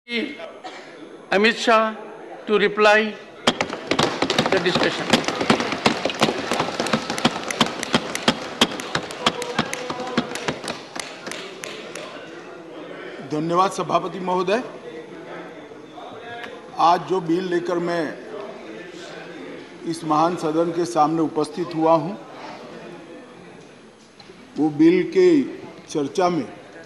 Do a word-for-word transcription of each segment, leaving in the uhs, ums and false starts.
Amit Shah to reply the discussion. धन्यवाद सभापति महोदय। आज जो बिल लेकर मैं इस महान सदन के सामने उपस्थित हुआ हूं, वो बिल के चर्चा में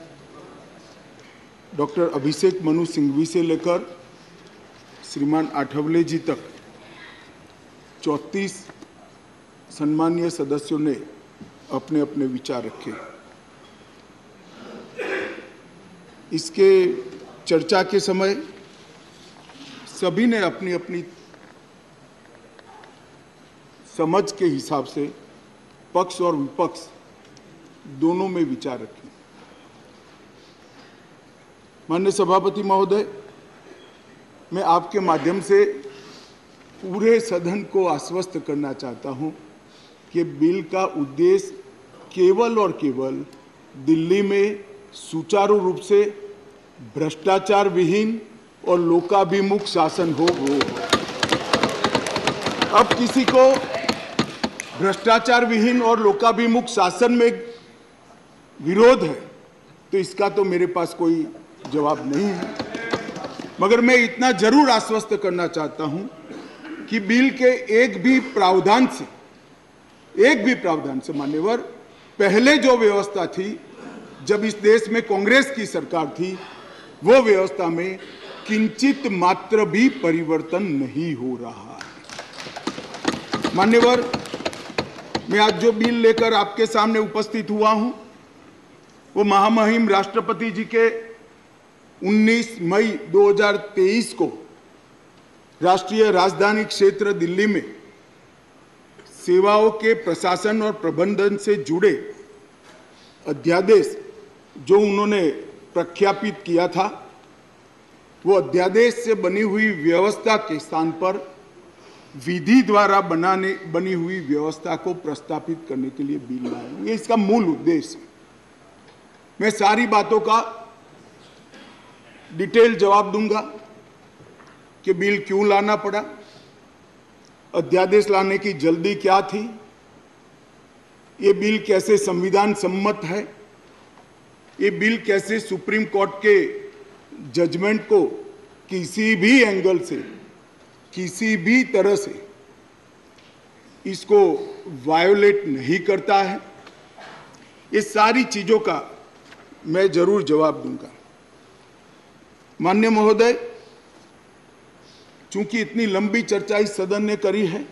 डॉक्टर अभिषेक मनु सिंघवी से लेकर श्रीमान आठवले जी तक चौंतीस सम्मानीय सदस्यों ने अपने अपने विचार रखे। इसके चर्चा के समय सभी ने अपनी अपनी समझ के हिसाब से पक्ष और विपक्ष दोनों में विचार रखे। माननीय सभापति महोदय, मैं आपके माध्यम से पूरे सदन को आश्वस्त करना चाहता हूं कि बिल का उद्देश्य केवल और केवल दिल्ली में सुचारू रूप से भ्रष्टाचार विहीन और लोकाभिमुख शासन हो वो अब किसी को भ्रष्टाचार विहीन और लोकाभिमुख शासन में विरोध है तो इसका तो मेरे पास कोई जवाब नहीं है, मगर मैं इतना जरूर आश्वस्त करना चाहता हूं कि बिल के एक भी प्रावधान से एक भी प्रावधान से मान्यवर पहले जो व्यवस्था थी जब इस देश में कांग्रेस की सरकार थी, वो व्यवस्था में किंचित मात्र भी परिवर्तन नहीं हो रहा है। मान्यवर, मैं आज जो बिल लेकर आपके सामने उपस्थित हुआ हूं, वो महामहिम राष्ट्रपति जी के उन्नीस मई दो हज़ार तेईस को राष्ट्रीय राजधानी क्षेत्र दिल्ली में सेवाओं के प्रशासन और प्रबंधन से जुड़े अध्यादेश जो उन्होंने प्रख्यापित किया था, वो अध्यादेश से बनी हुई व्यवस्था के स्थान पर विधि द्वारा बनाने बनी हुई व्यवस्था को प्रस्तावित करने के लिए बिल लाया हूं। ये इसका मूल उद्देश्य है। मैं सारी बातों का डिटेल जवाब दूंगा कि बिल क्यों लाना पड़ा, अध्यादेश लाने की जल्दी क्या थी, ये बिल कैसे संविधान सम्मत है, ये बिल कैसे सुप्रीम कोर्ट के जजमेंट को किसी भी एंगल से किसी भी तरह से इसको वायोलेट नहीं करता है। ये सारी चीजों का मैं जरूर जवाब दूंगा। माननीय महोदय, चूंकि इतनी लंबी चर्चा इस सदन ने करी है,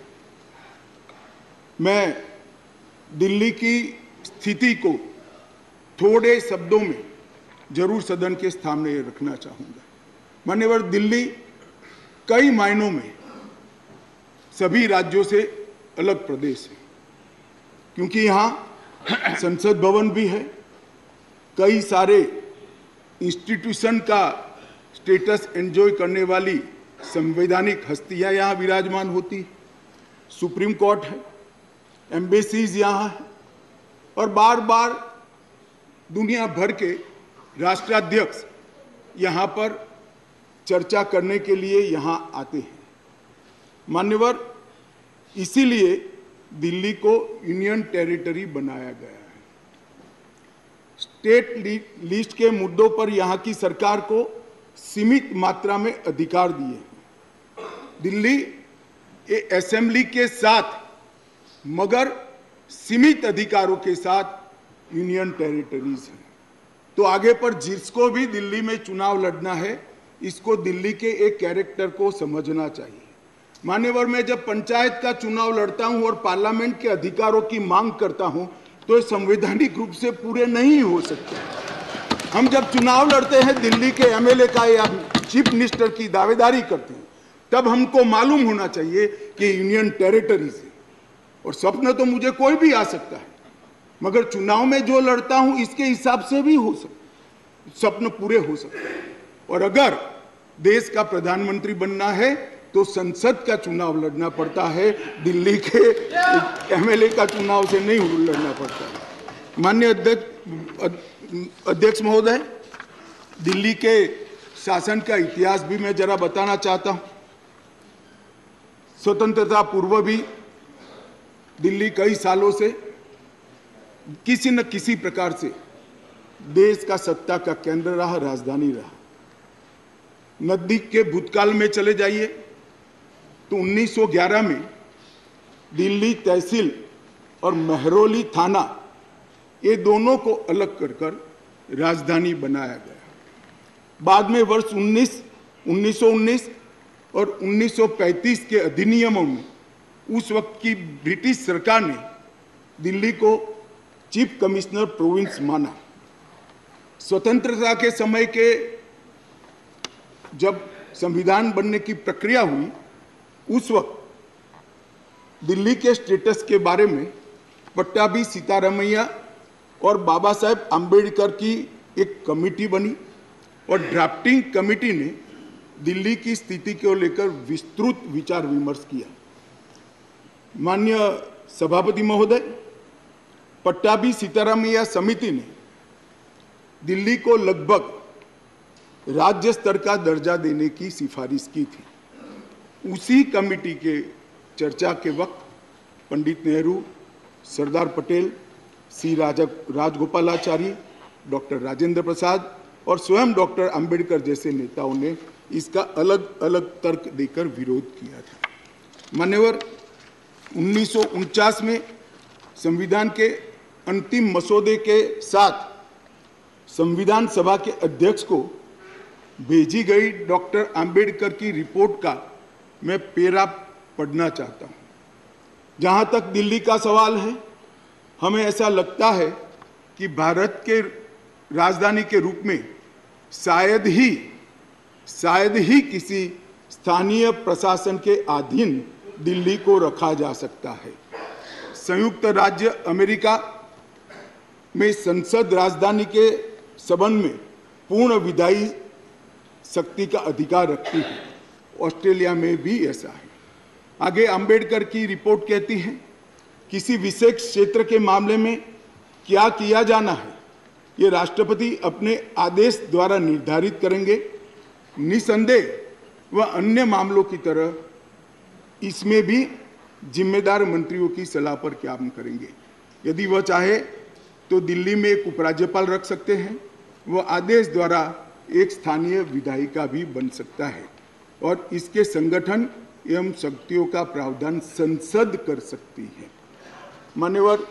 मैं दिल्ली की स्थिति को थोड़े शब्दों में जरूर सदन के सामने रखना चाहूंगा। मान्यवर, दिल्ली कई मायनों में सभी राज्यों से अलग प्रदेश है, क्योंकि यहाँ संसद भवन भी है, कई सारे इंस्टीट्यूशन का स्टेटस एंजॉय करने वाली संवैधानिक हस्तियां यहाँ विराजमान होती है, सुप्रीम कोर्ट है, एम्बेसीज यहाँ है, और बार बार दुनिया भर के राष्ट्राध्यक्ष यहाँ पर चर्चा करने के लिए यहाँ आते हैं। मान्यवर, इसीलिए दिल्ली को यूनियन टेरिटरी बनाया गया है। स्टेट लिस्ट के मुद्दों पर यहाँ की सरकार को सीमित मात्रा में अधिकार दिए हैं। दिल्ली ए असेंबली के साथ मगर सीमित अधिकारों के साथ यूनियन टेरिटरीज है। तो आगे पर जिसको भी दिल्ली में चुनाव लड़ना है, इसको दिल्ली के एक कैरेक्टर को समझना चाहिए। मान्यवर, मैं जब पंचायत का चुनाव लड़ता हूं और पार्लियामेंट के अधिकारों की मांग करता हूं, तो संवैधानिक रूप से पूरे नहीं हो सकते। हम जब चुनाव लड़ते हैं, दिल्ली के एमएलए का या चीफ मिनिस्टर की दावेदारी करते हैं, तब हमको मालूम होना चाहिए कि यूनियन टेरिटरीज है। और सपना तो मुझे कोई भी आ सकता है, मगर चुनाव में जो लड़ता हूं इसके हिसाब से भी हो सकता, सपने पूरे हो सकते हैं। और अगर देश का प्रधानमंत्री बनना है तो संसद का चुनाव लड़ना पड़ता है, दिल्ली के एमएलए का चुनाव से नहीं लड़ना पड़ता है। माननीय अध्यक्ष अध्यक्ष महोदय, दिल्ली के शासन का इतिहास भी मैं जरा बताना चाहता हूं। स्वतंत्रता पूर्व भी दिल्ली कई सालों से किसी न किसी प्रकार से देश का सत्ता का केंद्र रहा, राजधानी रहा। नजदीक के भूतकाल में चले जाइए तो उन्नीस सौ ग्यारह में दिल्ली तहसील और महरौली थाना, ये दोनों को अलग कर कर राजधानी बनाया गया। बाद में वर्ष उन्नीस उन्नीस सौ उन्नीस और उन्नीस सौ पैंतीस के अधिनियमों में उस वक्त की ब्रिटिश सरकार ने दिल्ली को चीफ कमिश्नर प्रोविंस माना। स्वतंत्रता के समय के जब संविधान बनने की प्रक्रिया हुई, उस वक्त दिल्ली के स्टेटस के बारे में पट्टाभी सीतारामैया और बाबा साहेब आम्बेडकर की एक कमेटी बनी और ड्राफ्टिंग कमेटी ने दिल्ली की स्थिति को लेकर विस्तृत विचार विमर्श किया। माननीय सभापति महोदय, पट्टाभी सीतारामैया समिति ने दिल्ली को लगभग राज्य स्तर का दर्जा देने की सिफारिश की थी। उसी कमेटी के चर्चा के वक्त पंडित नेहरू, सरदार पटेल, सी राजगोपालाचारी, डॉक्टर राजेंद्र प्रसाद और स्वयं डॉक्टर अंबेडकर जैसे नेताओं ने इसका अलग अलग तर्क देकर विरोध किया था। मान्यवर, उन्नीस सौ उनचास में संविधान के अंतिम मसौदे के साथ संविधान सभा के अध्यक्ष को भेजी गई डॉक्टर अंबेडकर की रिपोर्ट का मैं पेरा पढ़ना चाहता हूं। जहां तक दिल्ली का सवाल है, हमें ऐसा लगता है कि भारत के राजधानी के रूप में शायद ही शायद ही किसी स्थानीय प्रशासन के अधीन दिल्ली को रखा जा सकता है। संयुक्त राज्य अमेरिका में संसद राजधानी के संबंध में पूर्ण विधायी शक्ति का अधिकार रखती है। ऑस्ट्रेलिया में भी ऐसा है। आगे अंबेडकर की रिपोर्ट कहती है, किसी विशेष क्षेत्र के मामले में क्या किया जाना है, ये राष्ट्रपति अपने आदेश द्वारा निर्धारित करेंगे। निसंदेह वह अन्य मामलों की तरह इसमें भी जिम्मेदार मंत्रियों की सलाह पर काम करेंगे। यदि वह चाहे तो दिल्ली में एक उपराज्यपाल रख सकते हैं। वह आदेश द्वारा एक स्थानीय विधायिका भी बन सकता है और इसके संगठन एवं शक्तियों का प्रावधान संसद कर सकती है। मान्यवर,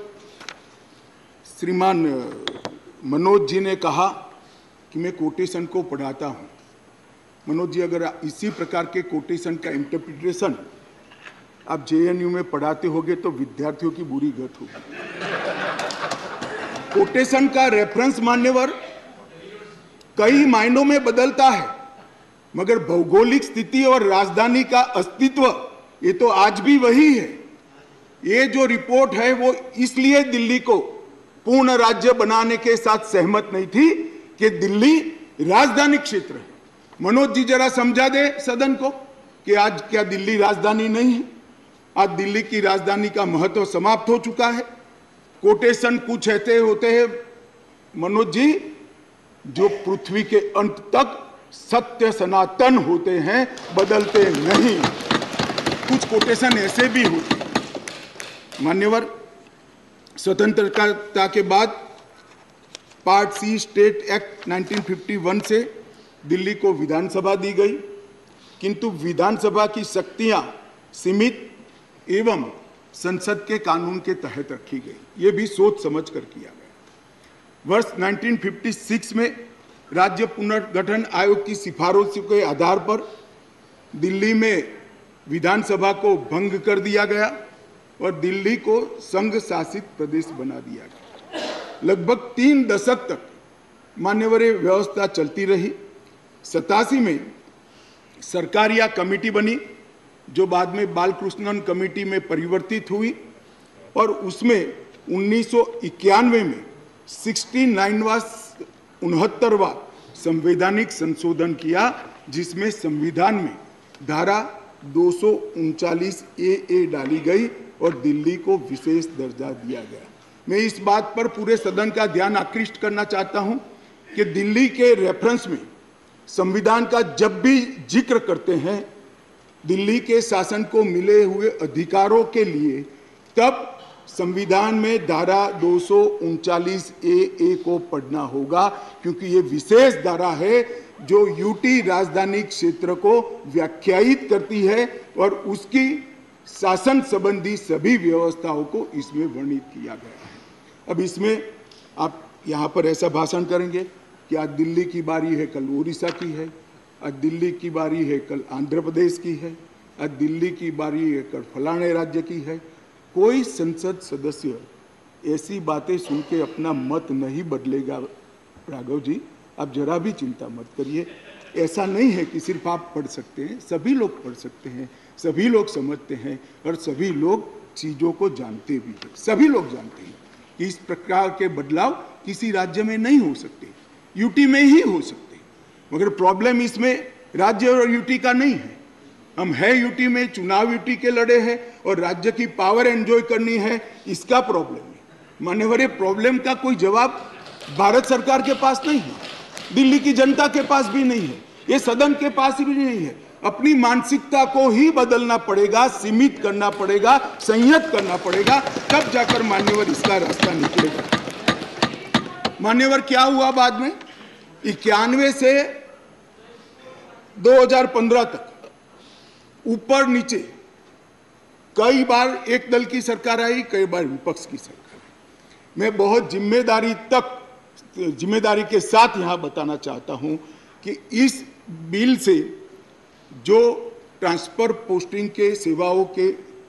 श्रीमान मनोज जी ने कहा कि मैं कोटेशन को पढ़ाता हूं। मनोज जी, अगर इसी प्रकार के कोटेशन का इंटरप्रिटेशन आप जे एन यू में पढ़ाते होगे तो विद्यार्थियों की बुरी गत होगी। कोटेशन का रेफरेंस, मान्यवर, कई मायनों में बदलता है, मगर भौगोलिक स्थिति और राजधानी का अस्तित्व ये तो आज भी वही है। ये जो रिपोर्ट है वो इसलिए दिल्ली को पूर्ण राज्य बनाने के साथ सहमत नहीं थी कि दिल्ली राजधानी क्षेत्र है। मनोज जी जरा समझा दे सदन को कि आज क्या दिल्ली राजधानी नहीं है? आज दिल्ली की राजधानी का महत्व समाप्त हो चुका है। कोटेशन कुछ ऐसे होते हैं मनोज जी, जो पृथ्वी के अंत तक सत्य सनातन होते हैं, बदलते नहीं। कुछ कोटेशन ऐसे भी होते हैं। मान्यवर, स्वतंत्रता के बाद पार्ट सी स्टेट एक्ट उन्नीस सौ इक्यावन से दिल्ली को विधानसभा दी गई, किंतु विधानसभा की शक्तियां सीमित एवं संसद के कानून के तहत रखी गई। ये भी सोच समझ कर किया गया। वर्ष उन्नीस सौ छप्पन में राज्य पुनर्गठन आयोग की सिफारिशों के आधार पर दिल्ली में विधानसभा को भंग कर दिया गया और दिल्ली को संघ शासित प्रदेश बना दिया गया। लगभग तीन दशक तक मान्यवर व्यवस्था चलती रही। सतासी में सरकारिया कमेटी बनी, जो बाद में बालकृष्णन कमेटी में परिवर्तित हुई और उसमें उन्नीस सौ इक्यानवे में उनहत्तरवां उनहत्तरवां संवैधानिक संशोधन किया, जिसमें संविधान में धारा दो सौ उनचालीस ए ए डाली गई और दिल्ली को विशेष दर्जा दिया गया। मैं इस बात पर पूरे सदन का ध्यान आकृष्ट करना चाहता हूं कि दिल्ली के रेफरेंस में संविधान का जब भी जिक्र करते हैं दिल्ली के शासन को मिले हुए अधिकारों के लिए, तब संविधान में धारा दो सौ उनचालीस ए ए को पढ़ना होगा, क्योंकि ये विशेष धारा है जो यूटी राजधानी क्षेत्र को व्याख्यायित करती है और उसकी शासन संबंधी सभी व्यवस्थाओं को इसमें वर्णित किया गया है। अब इसमें आप यहाँ पर ऐसा भाषण करेंगे कि आज दिल्ली की बारी है, कल उड़ीसा की है, आज दिल्ली की बारी है, कल आंध्र प्रदेश की है, आज दिल्ली की बारी है, कल फलाने राज्य की है। कोई संसद सदस्य ऐसी बातें सुन के अपना मत नहीं बदलेगा। राघव जी, आप जरा भी चिंता मत करिए। ऐसा नहीं है कि सिर्फ आप पढ़ सकते हैं, सभी लोग पढ़ सकते हैं, सभी लोग समझते हैं और सभी लोग चीज़ों को जानते भी हैं। सभी लोग जानते हैं कि इस प्रकार के बदलाव किसी राज्य में नहीं हो सकते, यूटी में ही हो सकते। मगर प्रॉब्लम इसमें राज्य और यूटी का नहीं है। हम है यूटी में, चुनाव यूटी के लड़े हैं और राज्य की पावर एंजॉय करनी है, इसका प्रॉब्लम है। मान्यवर, प्रॉब्लम का कोई जवाब भारत सरकार के पास नहीं है, दिल्ली की जनता के पास भी नहीं है, ये सदन के पास भी नहीं है। अपनी मानसिकता को ही बदलना पड़ेगा, सीमित करना पड़ेगा, संयत करना पड़ेगा, तब जाकर मान्यवर इसका रास्ता निकलेगा। मान्यवर, क्या हुआ बाद में? इक्यानवे से दो हज़ार पंद्रह तक ऊपर नीचे कई बार एक दल की सरकार आई, कई बार विपक्ष की सरकार आई। मैं बहुत जिम्मेदारी तक जिम्मेदारी के साथ यहां बताना चाहता हूं कि इस बिल से जो ट्रांसफर पोस्टिंग के सेवाओं के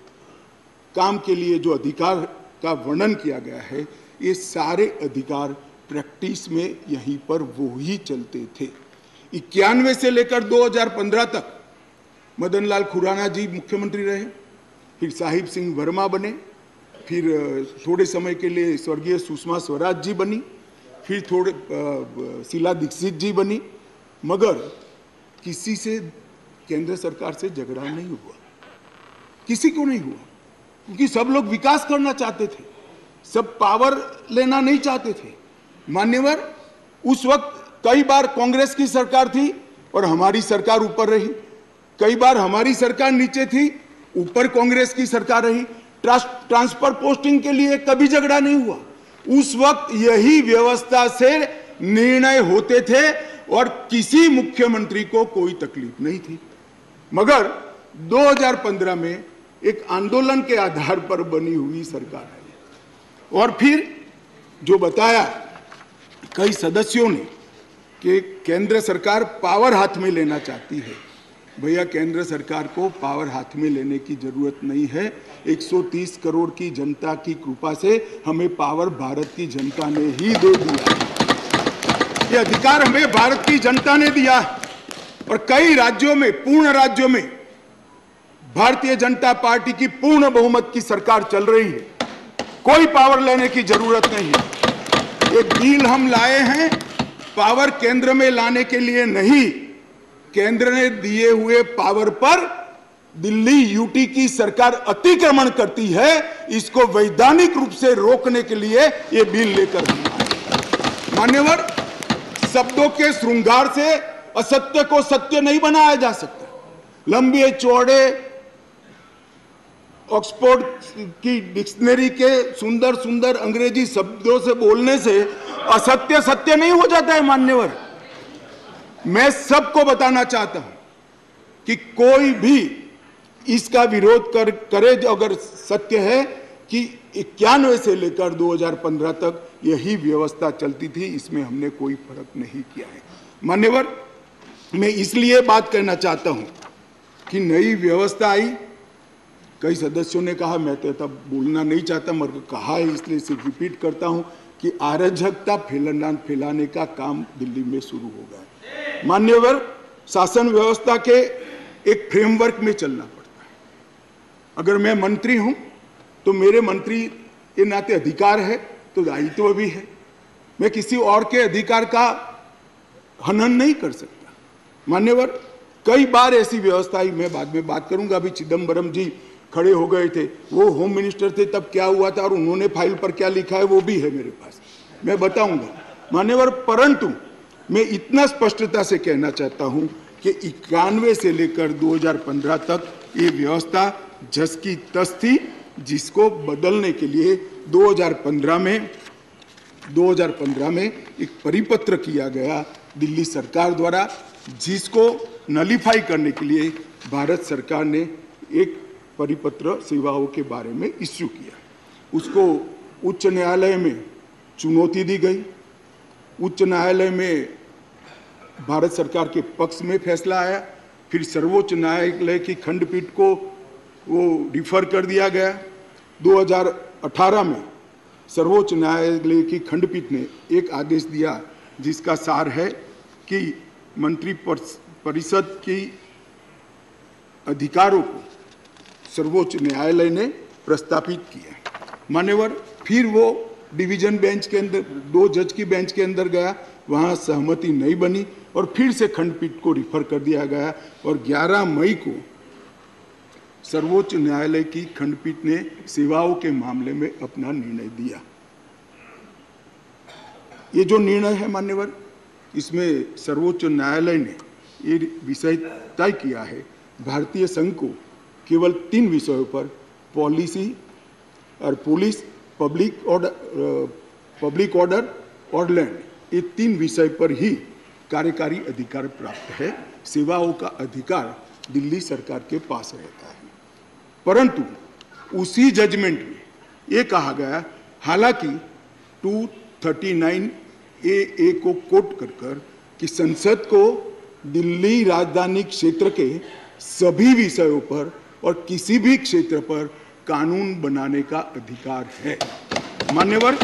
काम के लिए जो अधिकार का वर्णन किया गया है, ये सारे अधिकार प्रैक्टिस में यहीं पर वो ही चलते थे। इक्यानवे से लेकर दो हज़ार पंद्रह तक मदन लाल खुराना जी मुख्यमंत्री रहे, फिर साहिब सिंह वर्मा बने, फिर थोड़े समय के लिए स्वर्गीय सुषमा स्वराज जी बनी, फिर थोड़े शीला दीक्षित जी बनी, मगर किसी से केंद्र सरकार से झगड़ा नहीं हुआ, किसी को नहीं हुआ, क्योंकि सब लोग विकास करना चाहते थे, सब पावर लेना नहीं चाहते थे। मान्यवर, उस वक्त कई बार कांग्रेस की सरकार थी और हमारी सरकार ऊपर रही, कई बार हमारी सरकार नीचे थी, ऊपर कांग्रेस की सरकार रही। ट्रांसफर पोस्टिंग के लिए कभी झगड़ा नहीं हुआ। उस वक्त यही व्यवस्था से निर्णय होते थे और किसी मुख्यमंत्री को कोई तकलीफ नहीं थी। मगर दो हज़ार पंद्रह में एक आंदोलन के आधार पर बनी हुई सरकार है और फिर जो बताया कई सदस्यों ने कि केंद्र सरकार पावर हाथ में लेना चाहती है। भैया, केंद्र सरकार को पावर हाथ में लेने की जरूरत नहीं है। एक सौ तीस करोड़ की जनता की कृपा से हमें पावर भारत की जनता ने ही दे दिया। ये अधिकार हमें भारत की जनता ने दिया और कई राज्यों में, पूर्ण राज्यों में भारतीय जनता पार्टी की पूर्ण बहुमत की सरकार चल रही है। कोई पावर लेने की जरूरत नहीं है। एक बिल हम लाए हैं पावर केंद्र में लाने के लिए नहीं, केंद्र ने दिए हुए पावर पर दिल्ली यूटी की सरकार अतिक्रमण करती है, इसको वैधानिक रूप से रोकने के लिए ये बिल लेकर हम आए। मान्यवर, शब्दों के श्रृंगार से असत्य को सत्य नहीं बनाया जा सकता। लंबे चौड़े ऑक्सफोर्ड की डिक्शनरी के सुंदर सुंदर अंग्रेजी शब्दों से बोलने से असत्य सत्य नहीं हो जाता है। मान्यवर, मैं सबको बताना चाहता हूं कि कोई भी इसका विरोध कर करे अगर सत्य है कि इक्यानवे से लेकर दो हज़ार पंद्रह तक यही व्यवस्था चलती थी, इसमें हमने कोई फर्क नहीं किया है। मान्यवर, मैं इसलिए बात करना चाहता हूं कि नई व्यवस्था आई, कई सदस्यों ने कहा, मैं तो तब बोलना नहीं चाहता मगर कहा है इसलिए सिर्फ रिपीट करता हूं कि अराजकता फैलाना फैलाने का काम दिल्ली में शुरू हो गया है। मान्यवर, शासन व्यवस्था के एक फ्रेमवर्क में चलना पड़ता है। अगर मैं मंत्री हूं तो मेरे मंत्री के नाते अधिकार है तो दायित्व भी है। मैं किसी और के अधिकार का हनन नहीं कर सकता। मान्यवर, कई बार ऐसी व्यवस्था आई, मैं बाद में बात करूंगा। अभी चिदम्बरम जी खड़े हो गए थे, वो होम मिनिस्टर थे, तब क्या हुआ था और उन्होंने फाइल पर क्या लिखा है वो भी है मेरे पास, मैं बताऊंगा। मान्यवर, परंतु मैं इतना स्पष्टता से कहना चाहता हूं कि इक्यानवे से लेकर दो हज़ार पंद्रह तक ये व्यवस्था जस की तस थी, जिसको बदलने के लिए दो हज़ार पंद्रह में दो हज़ार पंद्रह में एक परिपत्र किया गया दिल्ली सरकार द्वारा, जिसको नलीफाई करने के लिए भारत सरकार ने एक परिपत्र सेवाओं के बारे में इश्यू किया। उसको उच्च न्यायालय में चुनौती दी गई। उच्च न्यायालय में भारत सरकार के पक्ष में फैसला आया, फिर सर्वोच्च न्यायालय की खंडपीठ को वो रिफर कर दिया गया। दो हज़ार अठारह में सर्वोच्च न्यायालय की खंडपीठ ने एक आदेश दिया, जिसका सार है कि मंत्री परिषद की अधिकारों को सर्वोच्च न्यायालय ने प्रस्तावित किया। मान्यवर, फिर वो डिवीजन बेंच के अंदर, दो जज की बेंच के अंदर गया, वहाँ सहमति नहीं बनी और फिर से खंडपीठ को रिफर कर दिया गया और ग्यारह मई को सर्वोच्च न्यायालय की खंडपीठ ने सेवाओं के मामले में अपना निर्णय दिया। ये जो निर्णय है मान्यवर, इसमें सर्वोच्च न्यायालय ने ये विषय तय किया है, भारतीय संघ को केवल तीन विषयों पर, पॉलिसी और police, public order public order और लैंड, ये तीन विषय पर ही कार्यकारी अधिकार प्राप्त है। सेवाओं का अधिकार दिल्ली सरकार के पास रहता है। परंतु उसी जजमेंट में ये कहा गया, हालांकि दो सौ उनतालीस ए ए को कोट कर कर कि संसद को दिल्ली राजधानी क्षेत्र के सभी विषयों पर और किसी भी क्षेत्र पर कानून बनाने का अधिकार है। मान्यवर,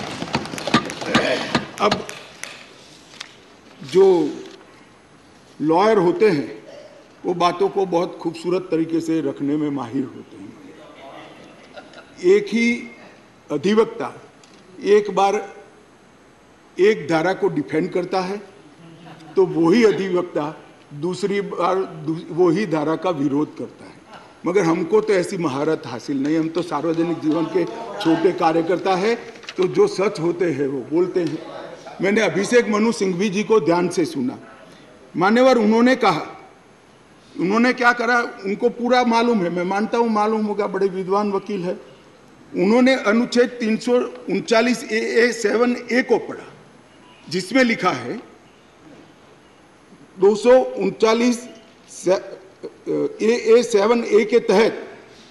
अब जो लॉयर होते हैं वो बातों को बहुत खूबसूरत तरीके से रखने में माहिर होते हैं। एक ही अधिवक्ता एक बार एक धारा को डिफेंड करता है तो वही अधिवक्ता दूसरी बार वही धारा का विरोध करता है। मगर हमको तो ऐसी महारत हासिल नहीं, हम तो सार्वजनिक जीवन के छोटे कार्यकर्ता है, तो जो सच होते हैं वो बोलते हैं। मैंने अभिषेक मनु सिंघवी जी को ध्यान से सुना। मान्यवर, उन्होंने कहा, उन्होंने क्या करा, उनको पूरा मालूम है, मैं मानता हूं मालूम होगा, बड़े विद्वान वकील है। उन्होंने अनुच्छेद तीन सौ उनचालीस ए ए सेवन ए को पढ़ा, जिसमें लिखा है दो सौ उनचालीस ए ए सेवन ए के तहत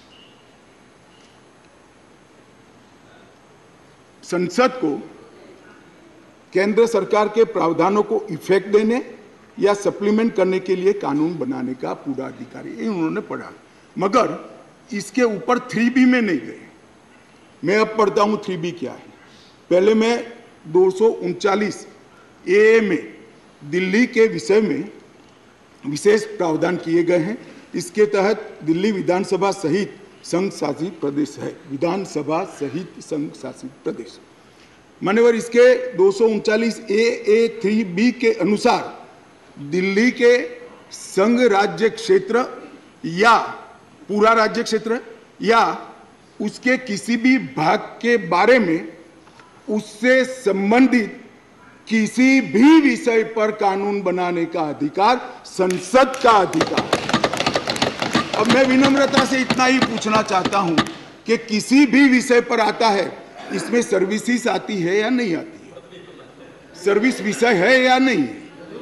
संसद को केंद्र सरकार के प्रावधानों को इफेक्ट देने या सप्लीमेंट करने के लिए कानून बनाने का पूरा अधिकार है। उन्होंने पढ़ा, मगर इसके ऊपर थ्री बी में नहीं गए। मैं अब पढ़ता हूं थ्री बी क्या है। पहले मैं दो सौ उनचालीस ए में दिल्ली के विषय में विशेष प्रावधान किए गए हैं। इसके तहत दिल्ली विधानसभा सहित संघ शासित प्रदेश है, विधानसभा सहित संघ शासित प्रदेश। मान्यवर, इसके दो सौ उनचालीस ए ए थ्री बी के अनुसार दिल्ली के संघ राज्य क्षेत्र या पूरा राज्य क्षेत्र या उसके किसी भी भाग के बारे में उससे संबंधित किसी भी विषय पर कानून बनाने का अधिकार संसद का अधिकार। अब मैं विनम्रता से इतना ही पूछना चाहता हूं कि किसी भी विषय पर आता है, इसमें सर्विसेज आती है या नहीं आती है, सर्विस विषय है या नहीं है।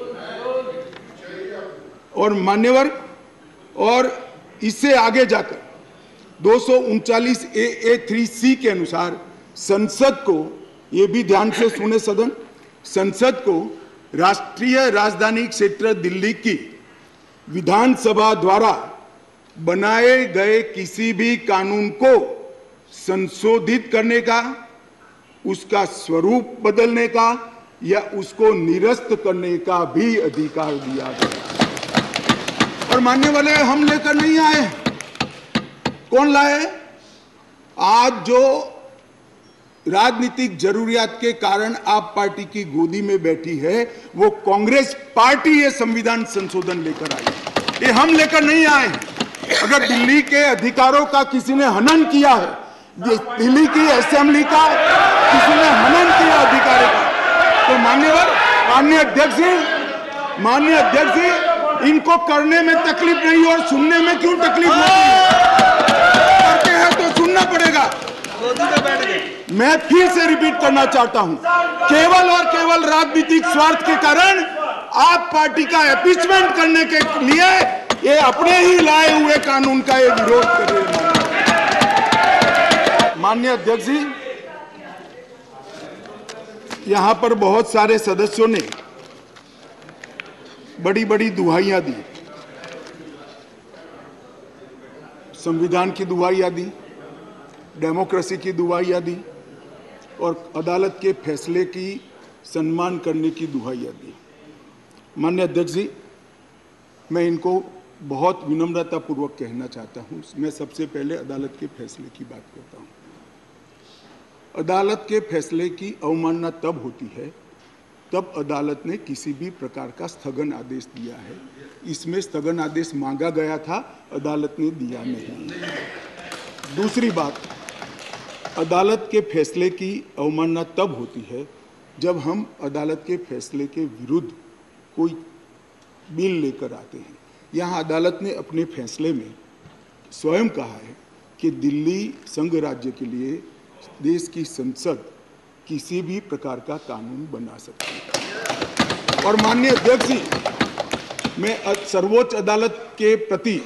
और मान्यवर, और इससे आगे जाकर दो सौ उनचालीस ए ए थ्री सी के अनुसार संसद को, ये भी ध्यान से सुने सदन, संसद को राष्ट्रीय राजधानी क्षेत्र दिल्ली की विधानसभा द्वारा बनाए गए किसी भी कानून को संशोधित करने का, उसका स्वरूप बदलने का या उसको निरस्त करने का भी अधिकार दिया गया। और मानने वाले हम लेकर नहीं आए, कौन लाए? आज जो राजनीतिक जरूरियात के कारण आप पार्टी की गोदी में बैठी है, वो कांग्रेस पार्टी ये संविधान संशोधन लेकर आई, ये हम लेकर नहीं आए। अगर दिल्ली के अधिकारों का किसी ने हनन किया है, दिल्ली की असेंबली का किसी ने हनन किया अधिकारों का, तो मान्यवर माननीय अध्यक्ष जी, माननीय अध्यक्ष जी, इनको करने में तकलीफ नहीं और सुनने में क्यों तकलीफ होती है? करते हैं तो सुनना पड़ेगा। मैं फिर से रिपीट करना चाहता हूं, केवल और केवल राजनीतिक स्वार्थ के कारण आप पार्टी का एपीचमेंट करने के लिए ये अपने ही लाए हुए कानून का ये विरोध कर रहे हैं। माननीय अध्यक्ष जी, यहां पर बहुत सारे सदस्यों ने बड़ी बड़ी दुहाइयां दी, संविधान की दुहाइयां दी, डेमोक्रेसी की दुहाइयां दी और अदालत के फैसले की सम्मान करने की दुहाइयां दी। माननीय अध्यक्ष जी, मैं इनको बहुत विनम्रता पूर्वक कहना चाहता हूं। मैं सबसे पहले अदालत के फैसले की बात करता हूं। अदालत के फैसले की अवमानना तब होती है तब अदालत ने किसी भी प्रकार का स्थगन आदेश दिया है। इसमें स्थगन आदेश मांगा गया था, अदालत ने दिया नहीं। दूसरी बात, अदालत के फैसले की अवमानना तब होती है जब हम अदालत के फैसले के विरुद्ध कोई बिल लेकर आते हैं। यहाँ अदालत ने अपने फैसले में स्वयं कहा है कि दिल्ली संघ राज्य के लिए देश की संसद किसी भी प्रकार का कानून बना सकती है। और माननीय अध्यक्ष जी, मैं सर्वोच्च अदालत के प्रति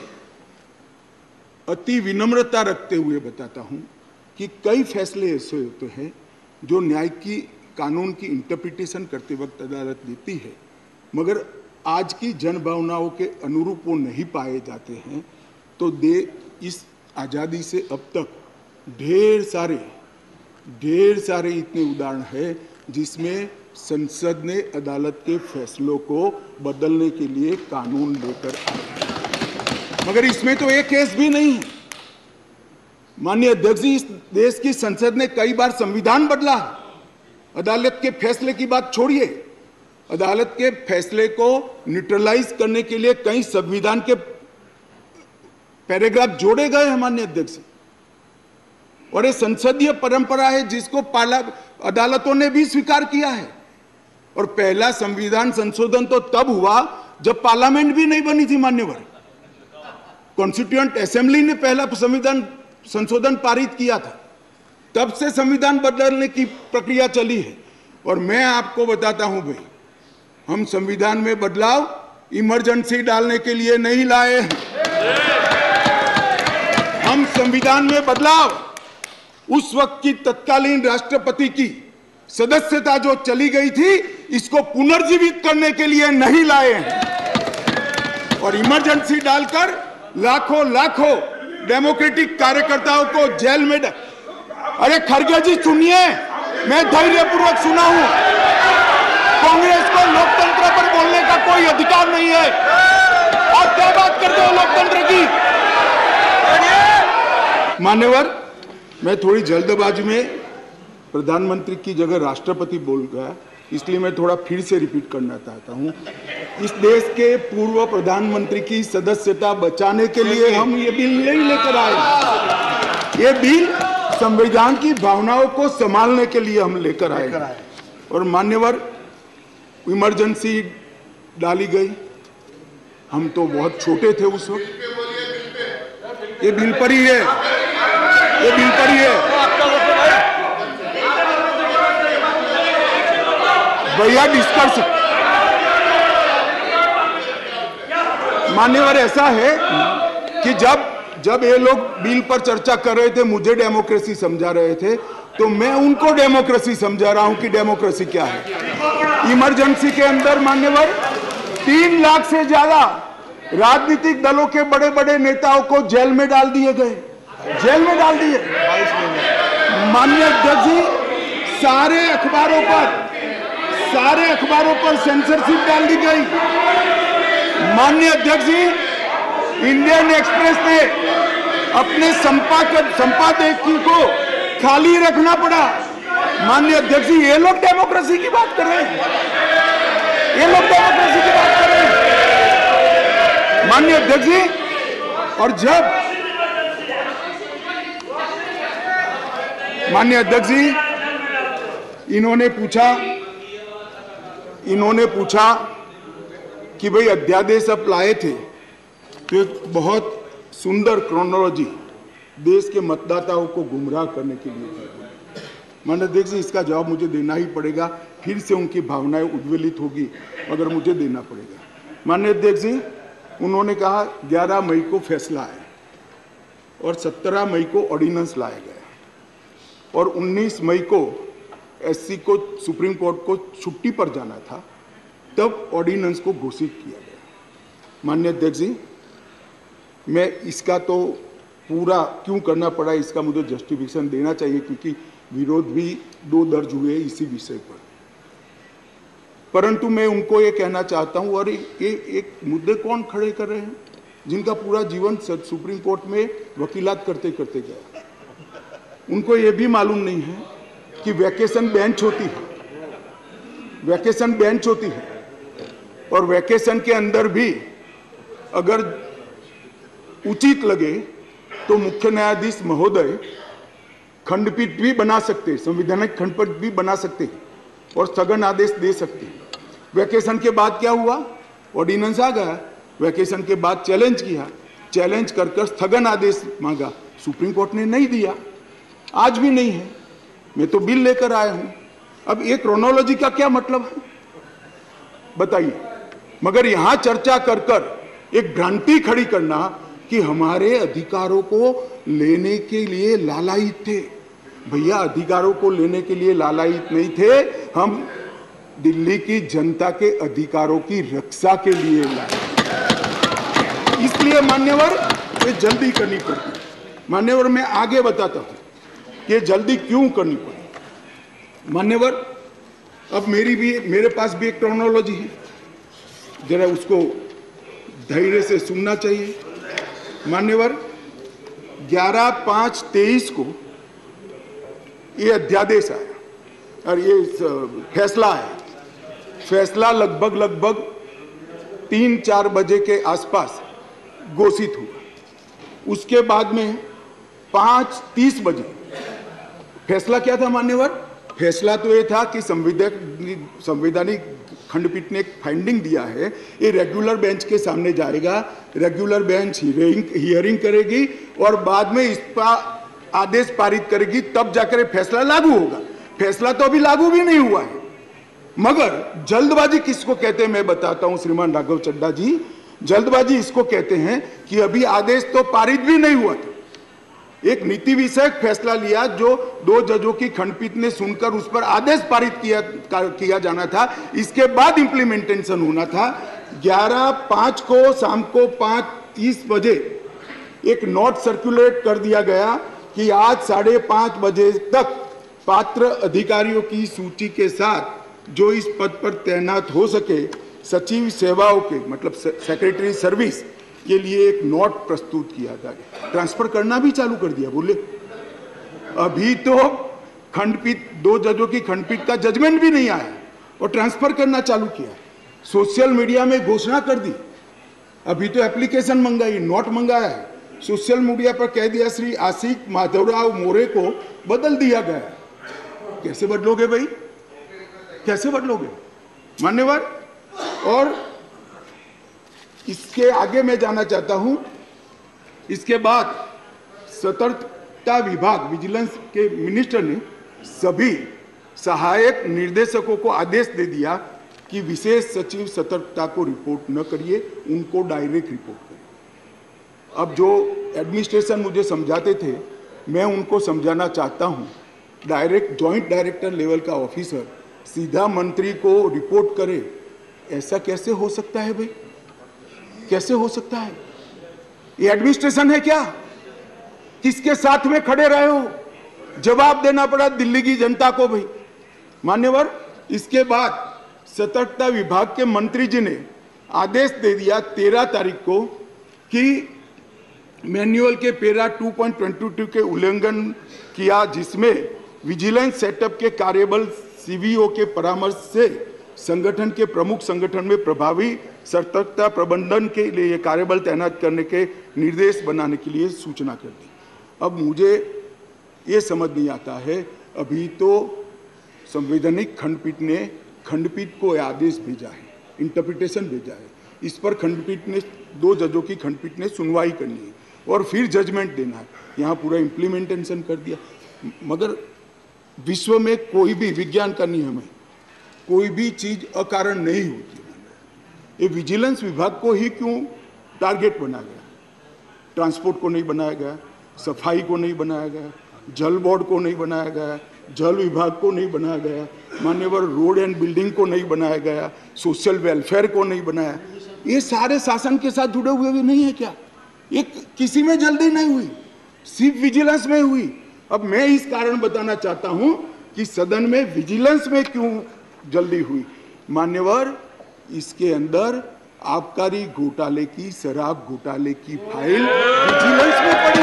अति विनम्रता रखते हुए बताता हूं कि कई फैसले ऐसे होते हैं जो न्याय की कानून की इंटरप्रिटेशन करते वक्त अदालत देती है, मगर आज की जनभावनाओं के अनुरूप वो नहीं पाए जाते हैं। तो दे इस आज़ादी से अब तक ढेर सारे ढेर सारे इतने उदाहरण हैं जिसमें संसद ने अदालत के फैसलों को बदलने के लिए कानून लेकर आए, मगर इसमें तो एक केस भी नहीं है। माननीय अध्यक्ष जी, इस देश की संसद ने कई बार संविधान बदला। अदालत के फैसले की बात छोड़िए, अदालत के फैसले को न्यूट्रलाइज करने के लिए कई संविधान के पैराग्राफ जोड़े गए हैं माननीय अध्यक्ष। और ये संसदीय परंपरा है जिसको पाला अदालतों ने भी स्वीकार किया है। और पहला संविधान संशोधन तो तब हुआ जब पार्लियामेंट भी नहीं बनी थी मान्यवर। कॉन्स्टिट्यूएंट असेंबली ने पहला संविधान संशोधन पारित किया था, तब से संविधान बदलने की प्रक्रिया चली है। और मैं आपको बताता हूं भाई, हम संविधान में बदलाव इमरजेंसी डालने के लिए नहीं लाए हैं। हम संविधान में बदलाव उस वक्त की तत्कालीन राष्ट्रपति की सदस्यता जो चली गई थी, इसको पुनर्जीवित करने के लिए नहीं लाए हैं। और इमरजेंसी डालकर लाखों लाखों डेमोक्रेटिक कार्यकर्ताओं को जेल में डाल... अरे खड़गे जी सुनिए, मैं धैर्यपूर्वक सुना हूं। कांग्रेस को लोकतंत्र पर बोलने का कोई अधिकार नहीं है। और क्या बात करते हो लोकतंत्र की? मान्यवर, मैं थोड़ी जल्दबाजी में प्रधानमंत्री की जगह राष्ट्रपति बोल गया, इसलिए मैं थोड़ा फिर से रिपीट करना चाहता हूं। इस देश के पूर्व प्रधानमंत्री की सदस्यता बचाने के लिए हम ये बिल नहीं लेकर आए। ये बिल संविधान की भावनाओं को संभालने के लिए हम लेकर आए। और मान्यवर, इमरजेंसी डाली गई, हम तो बहुत छोटे थे उस वक्त। ये बिल पर ही है, ये बिल पर ही है। भैया डिस्कस, मान्यवर ऐसा है कि जब जब ये लोग बिल पर चर्चा कर रहे थे, मुझे डेमोक्रेसी समझा रहे थे, तो मैं उनको डेमोक्रेसी समझा रहा हूं कि डेमोक्रेसी क्या है। इमरजेंसी के अंदर मान्यवर तीन लाख से ज्यादा राजनीतिक दलों के बड़े बड़े नेताओं को जेल में डाल दिए गए, जेल में डाल दिए। माननीय अध्यक्ष जी, सारे अखबारों पर सारे अखबारों पर सेंसरशिप डाल दी गई। माननीय अध्यक्ष जी, इंडियन एक्सप्रेस ने अपने संपादक संपादकीय को खाली रखना पड़ा। माननीय अध्यक्ष जी, ये लोग डेमोक्रेसी की बात कर रहे हैं, ये लोग डेमोक्रेसी की बात कर रहे हैं माननीय अध्यक्ष जी। और जब माननीय अध्यक्ष जी, इन्होंने पूछा, इन्होंने पूछा कि भाई अध्यादेश आप लाए थे तो एक बहुत सुंदर क्रोनोलॉजी देश के मतदाताओं को गुमराह करने के लिए थी। माननीय अध्यक्ष जी, इसका जवाब मुझे देना ही पड़ेगा, फिर से उनकी भावनाएं उद्वेलित होगी मगर मुझे देना पड़ेगा। माननीय अध्यक्ष जी, उन्होंने कहा ग्यारह मई को फैसला है और सत्रह मई को ऑर्डिनेंस लाया गया और उन्नीस मई को एससी को सुप्रीम कोर्ट को छुट्टी पर जाना था, तब ऑर्डिनेंस को घोषित किया गया। माननीय अध्यक्ष जी, मैं इसका तो पूरा क्यों करना पड़ा इसका मुझे जस्टिफिकेशन देना चाहिए, क्योंकि विरोध भी दो दर्ज हुए इसी विषय पर। परंतु मैं उनको ये कहना चाहता हूं, और ये एक मुद्दे कौन खड़े कर रहे हैं जिनका पूरा जीवन सुप्रीम कोर्ट में वकीलात करते करते गया। उनको ये भी मालूम नहीं है कि वैकेशन बेंच होती है, वैकेशन बेंच होती है और वैकेशन के अंदर भी अगर उचित लगे तो मुख्य न्यायाधीश महोदय खंडपीठ भी बना सकते हैं, संवैधानिक खंडपीठ भी बना सकते हैं और स्थगन आदेश दे सकते हैं। वैकेशन के बाद क्या हुआ, ऑर्डिनेंस आ गया, वैकेशन के बाद चैलेंज किया, चैलेंज कर कर स्थगन आदेश मांगा, सुप्रीम कोर्ट ने नहीं दिया, आज भी नहीं है। मैं तो बिल लेकर आया हूं। अब ये क्रोनोलॉजी का क्या मतलब है बताइए। मगर यहां चर्चा कर कर एक भ्रांति खड़ी करना कि हमारे अधिकारों को लेने के लिए लालायित थे। भैया, अधिकारों को लेने के लिए लालायित नहीं थे, हम दिल्ली की जनता के अधिकारों की रक्षा के लिए लाए। इसलिए मान्यवर ये जल्दी करनी पड़ती। मान्यवर मैं आगे बताता हूं कि जल्दी क्यों करनी पड़ी। मान्यवर, अब मेरी भी मेरे पास भी एक क्रोनोलॉजी है, जरा उसको धैर्य से सुनना चाहिए। मान्यवर, ग्यारह पाँच तेईस को ये अध्यादेश आया और ये फैसला आया। फैसला लगभग लगभग तीन चार बजे के आसपास घोषित हुआ। उसके बाद में पाँच तीस बजे फैसला क्या था मान्यवर? फैसला तो ये था कि संवैधानिक संवैधानिक खंडपीठ ने एक फाइंडिंग दिया है, ये रेगुलर बेंच के सामने जाएगा, रेगुलर बेंच हियरिंग हियरिंग करेगी और बाद में इस पर आदेश पारित करेगी, तब जाकर फैसला लागू होगा। फैसला तो अभी लागू भी नहीं हुआ है। मगर जल्दबाजी किसको कहते हैं मैं बताता हूं श्रीमान राघव चड्ढा जी। जल्दबाजी इसको कहते हैं कि अभी आदेश तो पारित भी नहीं हुआ था, एक नीति विषयक फैसला लिया जो दो जजों की खंडपीठ ने सुनकर उस पर आदेश पारित किया किया जाना था, इसके बाद इंप्लीमेंटेशन होना था। ग्यारह पाँच को शाम को पाँच तीस बजे एक नोट सर्कुलेट कर दिया गया कि आज साढ़े पाँच बजे तक पात्र अधिकारियों की सूची के साथ जो इस पद पर तैनात हो सके, सचिव सेवाओं के मतलब सेक्रेटरी सर्विस के लिए एक नोट प्रस्तुत किया गया। ट्रांसफर करना भी चालू कर दिया। बोले अभी तो खंडपीठ दो जजों की खंडपीठ का जजमेंट भी नहीं आया और ट्रांसफर करना चालू किया। सोशल मीडिया में घोषणा कर दी, अभी तो एप्लीकेशन मंगाई, नोट मंगाया है, सोशल मीडिया पर कह दिया श्री आशिक माधवराव मोरे को बदल दिया गया। कैसे बदलोगे भाई, कैसे बदलोगे मान्यवर? और इसके आगे मैं जाना चाहता हूं। इसके बाद सतर्कता विभाग विजिलेंस के मिनिस्टर ने सभी सहायक निर्देशकों को आदेश दे दिया कि विशेष सचिव सतर्कता को रिपोर्ट न करिए, उनको डायरेक्ट रिपोर्ट करिए। अब जो एडमिनिस्ट्रेशन मुझे समझाते थे, मैं उनको समझाना चाहता हूं, डायरेक्ट जॉइंट डायरेक्टर लेवल का ऑफिसर सीधा मंत्री को रिपोर्ट करे, ऐसा कैसे हो सकता है भाई? कैसे हो सकता है? ये एडमिनिस्ट्रेशन है क्या? किसके साथ में खड़े रहे हो? जवाब देना पड़ा दिल्ली की जनता को भाई। मान्यवर, इसके बाद सतर्कता विभाग के मंत्री जी ने आदेश दे दिया तेरह तारीख को कि मैन्युअल के पेरा टू पॉइंट ट्वेंटी टू के उल्लंघन किया, जिसमें विजिलेंस सेटअप के कार्यबल सीवीओ के परामर्श से संगठन के प्रमुख संगठन में प्रभावी सतर्कता प्रबंधन के लिए कार्यबल तैनात करने के निर्देश बनाने के लिए सूचना कर दी। अब मुझे ये समझ नहीं आता है, अभी तो संवैधानिक खंडपीठ ने खंडपीठ को आदेश भेजा है, इंटरप्रिटेशन भेजा है। इस पर खंडपीठ ने, दो जजों की खंडपीठ ने सुनवाई करनी है और फिर जजमेंट देना है। यहाँ पूरा इम्प्लीमेंटेशन कर दिया। मगर विश्व में कोई भी, विज्ञान का नियम है, कोई भी चीज अकारण नहीं होती। ये विजिलेंस विभाग को ही क्यों टारगेट बनाया गया? ट्रांसपोर्ट को नहीं बनाया गया, सफाई को नहीं बनाया गया, जल बोर्ड को नहीं बनाया गया, जल विभाग को नहीं बनाया गया, मान्यवर रोड एंड बिल्डिंग को नहीं बनाया गया, सोशल वेलफेयर को नहीं बनाया। ये सारे शासन के साथ जुड़े हुए भी नहीं है क्या? ये किसी में जल्दी नहीं हुई, सिर्फ विजिलेंस में हुई। अब मैं इस कारण बताना चाहता हूं कि सदन में विजिलेंस में क्यों जल्दी हुई। मान्यवर, इसके अंदर आबकारी घोटाले की, शराब घोटाले की फाइल विजिलेंस में पड़ी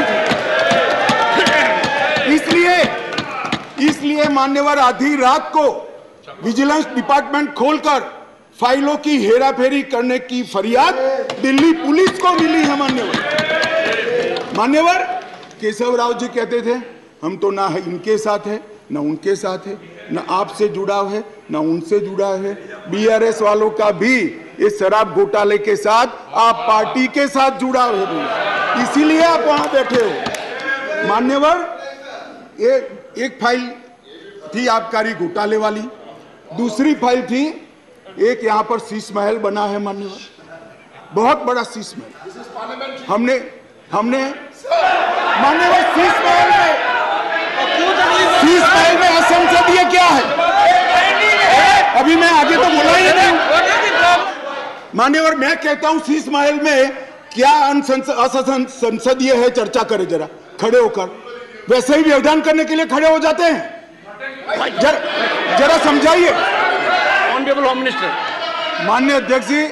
थी। इसलिए इसलिए मान्यवर आधी रात को विजिलेंस डिपार्टमेंट खोलकर फाइलों की हेराफेरी करने की फरियाद दिल्ली पुलिस को मिली है। मान्यवर मान्यवर केशव राव जी कहते थे, हम तो ना इनके साथ है, ना उनके साथ है, ना आपसे जुड़ाव है, ना उनसे जुड़ा है। बीआरएस वालों का भी इस शराब घोटाले के साथ आप पार्टी के साथ जुड़ाव है, इसीलिए आप वहां बैठे हो। मान्यवर, ये एक फाइल थी आबकारी घोटाले वाली, दूसरी फाइल थी एक यहां पर शीश महल बना है। मान्यवर, बहुत बड़ा शीश महल हमने हमने मान्यवर शीश महल में शीश महल में असंसदीय क्या है? अभी मैं आगे तो बोला ही नहीं। मान्यवर, मैं कहता हूं शीश महल में क्या असंसदीय है, चर्चा करें जरा खड़े होकर। वैसे ही व्यवधान करने के लिए खड़े हो जाते हैं। जर, जरा समझाइए। ऑनरेबल होम मिनिस्टर, माननीय अध्यक्ष जी,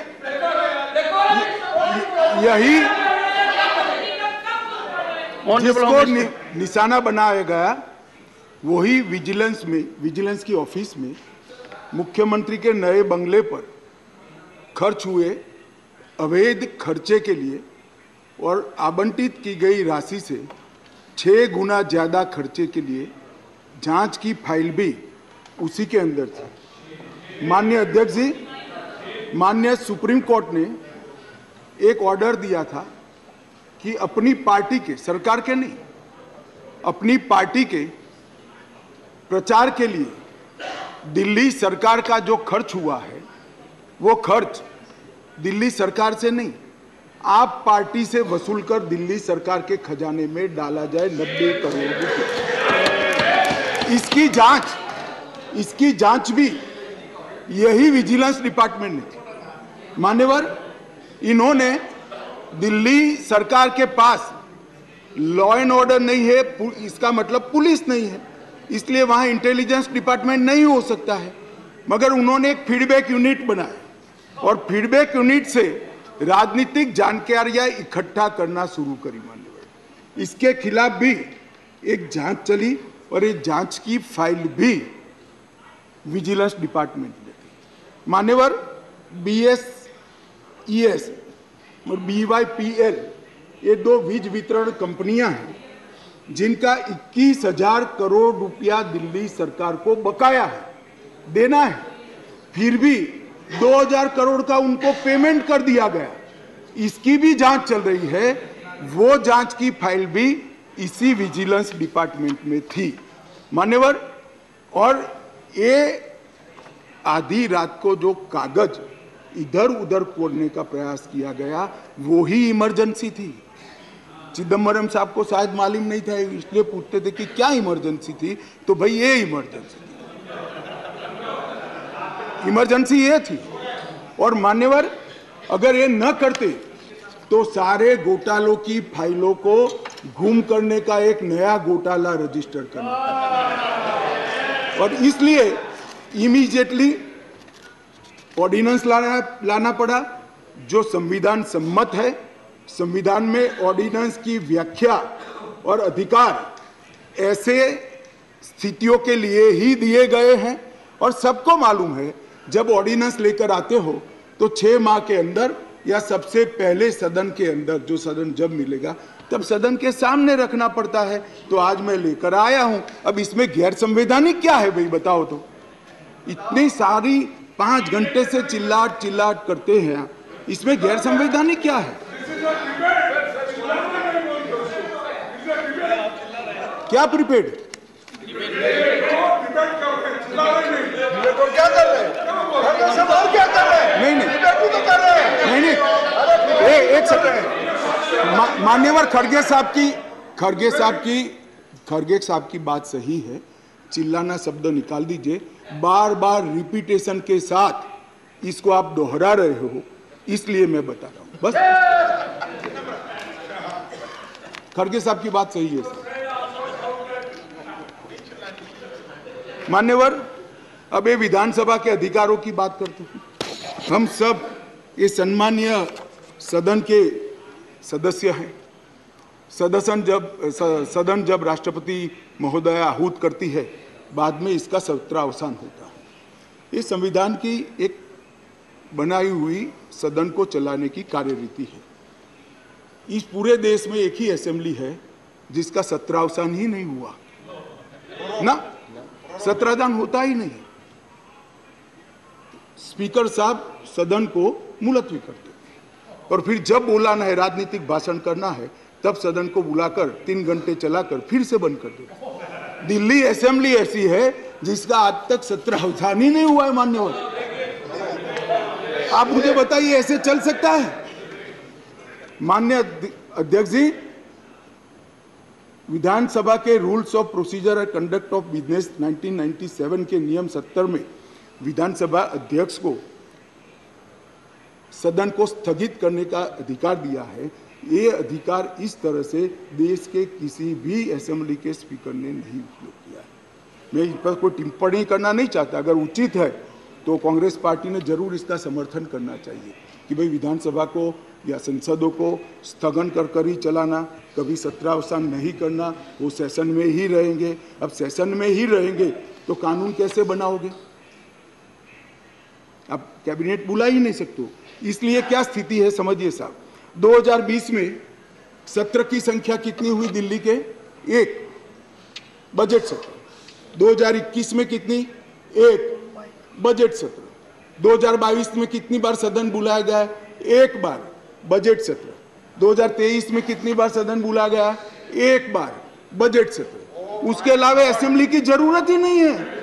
यही जिसको नि, निशाना बनाया गया वही विजिलेंस में, विजिलेंस की ऑफिस में मुख्यमंत्री के नए बंगले पर खर्च हुए अवैध खर्चे के लिए और आवंटित की गई राशि से छह गुना ज्यादा खर्चे के लिए जांच की फाइल भी उसी के अंदर थी। माननीय अध्यक्ष जी, माननीय सुप्रीम कोर्ट ने एक ऑर्डर दिया था कि अपनी पार्टी के, सरकार के नहीं, अपनी पार्टी के प्रचार के लिए दिल्ली सरकार का जो खर्च हुआ है वो खर्च दिल्ली सरकार से नहीं, आप पार्टी से वसूल कर दिल्ली सरकार के खजाने में डाला जाए नब्बे करोड़ रुपए। इसकी जांच इसकी जांच भी यही विजिलेंस डिपार्टमेंट ने की। मान्यवर, इन्होंने दिल्ली सरकार के पास लॉ एंड ऑर्डर नहीं है, इसका मतलब पुलिस नहीं है, इसलिए वहां इंटेलिजेंस डिपार्टमेंट नहीं हो सकता है, मगर उन्होंने एक फीडबैक यूनिट बनाया और फीडबैक यूनिट से राजनीतिक जानकारियां इकट्ठा करना शुरू करी। मान्यवर, इसके खिलाफ भी एक जांच चली और ये जांच की फाइल भी विजिलेंस डिपार्टमेंट ने दी। मान्यवर, बीएसईएस और बीवाईपीएल ये दो वीज वितरण कंपनियां हैं जिनका इक्कीस हजार करोड़ रुपया दिल्ली सरकार को बकाया है, देना है, फिर भी दो हजार करोड़ का उनको पेमेंट कर दिया गया। इसकी भी जांच चल रही है। वो जांच की फाइल भी इसी विजिलेंस डिपार्टमेंट में थी। मान्यवर, और ये आधी रात को जो कागज इधर उधर कोड़ने का प्रयास किया गया वो ही इमरजेंसी थी। चिदम्बरम साहब को शायद मालूम नहीं था, इसलिए पूछते थे कि क्या इमरजेंसी थी, तो भाई ये इमरजेंसी थी, इमरजेंसी ये थी। और मान्यवर, अगर ये न करते तो सारे घोटालों की फाइलों को गुम करने का एक नया घोटाला रजिस्टर करना पड़ा और इसलिए इमीडिएटली ऑर्डिनेंस लाना लाना पड़ा जो संविधान सम्मत है। संविधान में ऑर्डिनेंस की व्याख्या और अधिकार ऐसे स्थितियों के लिए ही दिए गए हैं और सबको मालूम है जब ऑर्डिनेंस लेकर आते हो तो छह माह के अंदर या सबसे पहले सदन के अंदर, जो सदन जब मिलेगा तब सदन के सामने रखना पड़ता है। तो आज मैं लेकर आया हूं। अब इसमें गैर संवैधानिक क्या है भाई, बताओ तो। इतनी सारी पांच घंटे से चिल्लाट चिल्लाट करते हैं, इसमें गैर संवैधानिक क्या है? क्या प्रीपेड? क्या कर रहे हैं? और क्या कर रहे हैं? नहीं नहीं तो कर रहे हैं। नहीं नहीं ए, एक सेकंड, मा, मान्यवर खड़गे साहब की खड़गे साहब की खड़गे साहब की बात सही है। चिल्लाना शब्द निकाल दीजिए। बार बार रिपीटेशन के साथ इसको आप दोहरा रहे हो, इसलिए मैं बता रहा हूं बस। खड़गे साहब की बात सही है सर। मान्यवर, अब ये विधानसभा के अधिकारों की बात करते हैं। हम सब ये सम्मानीय सदन के सदस्य हैं। सदन जब सदन जब राष्ट्रपति महोदय आहूत करती है, बाद में इसका सत्रावसान होता है। ये संविधान की एक बनाई हुई सदन को चलाने की कार्यरीति है। इस पूरे देश में एक ही असेंबली है जिसका सत्रावसान ही नहीं हुआ ना, सत्रावसान होता ही नहीं। स्पीकर साहब सदन को मुलतवी कर देते और फिर जब बोलाना है, राजनीतिक भाषण करना है, तब सदन को बुलाकर तीन घंटे चलाकर फिर से बंद कर देते। दिल्ली असेंबली ऐसी है जिसका आज तक सत्रावसान ही नहीं हुआ है। मान्यवर, आप मुझे बताइए ऐसे चल सकता है? माननीय अध्यक्ष जी, विधानसभा के rules of procedure and conduct of business nineteen ninety seven के नियम सत्तर में विधानसभा अध्यक्ष को सदन को स्थगित करने का अधिकार दिया है। ये अधिकार इस तरह से देश के किसी भी असेंबली के स्पीकर ने नहीं उपयोग किया है। मैं इस पर कोई टिप्पणी करना नहीं चाहता। अगर उचित है तो कांग्रेस पार्टी ने जरूर इसका समर्थन करना चाहिए कि भाई विधानसभा को या संसदों को स्थगन कर कर ही चलाना, कभी सत्रावसान नहीं करना, वो सेशन में ही रहेंगे। अब सेशन में ही रहेंगे तो कानून कैसे बनाओगे? अब कैबिनेट बुला ही नहीं सकते। इसलिए क्या स्थिति है समझिए साहब। दो हज़ार बीस में सत्र की संख्या कितनी हुई दिल्ली के? एक। बजट सत्र। दो हज़ार इक्कीस में कितनी? एक बजट सत्र। दो हज़ार बाईस में कितनी बार सदन बुलाया गया? एक बार बजट सत्र। दो हज़ार तेईस में कितनी बार सदन बुलाया गया? एक बार बजट सत्र। उसके अलावा असेंबली की जरूरत ही नहीं है।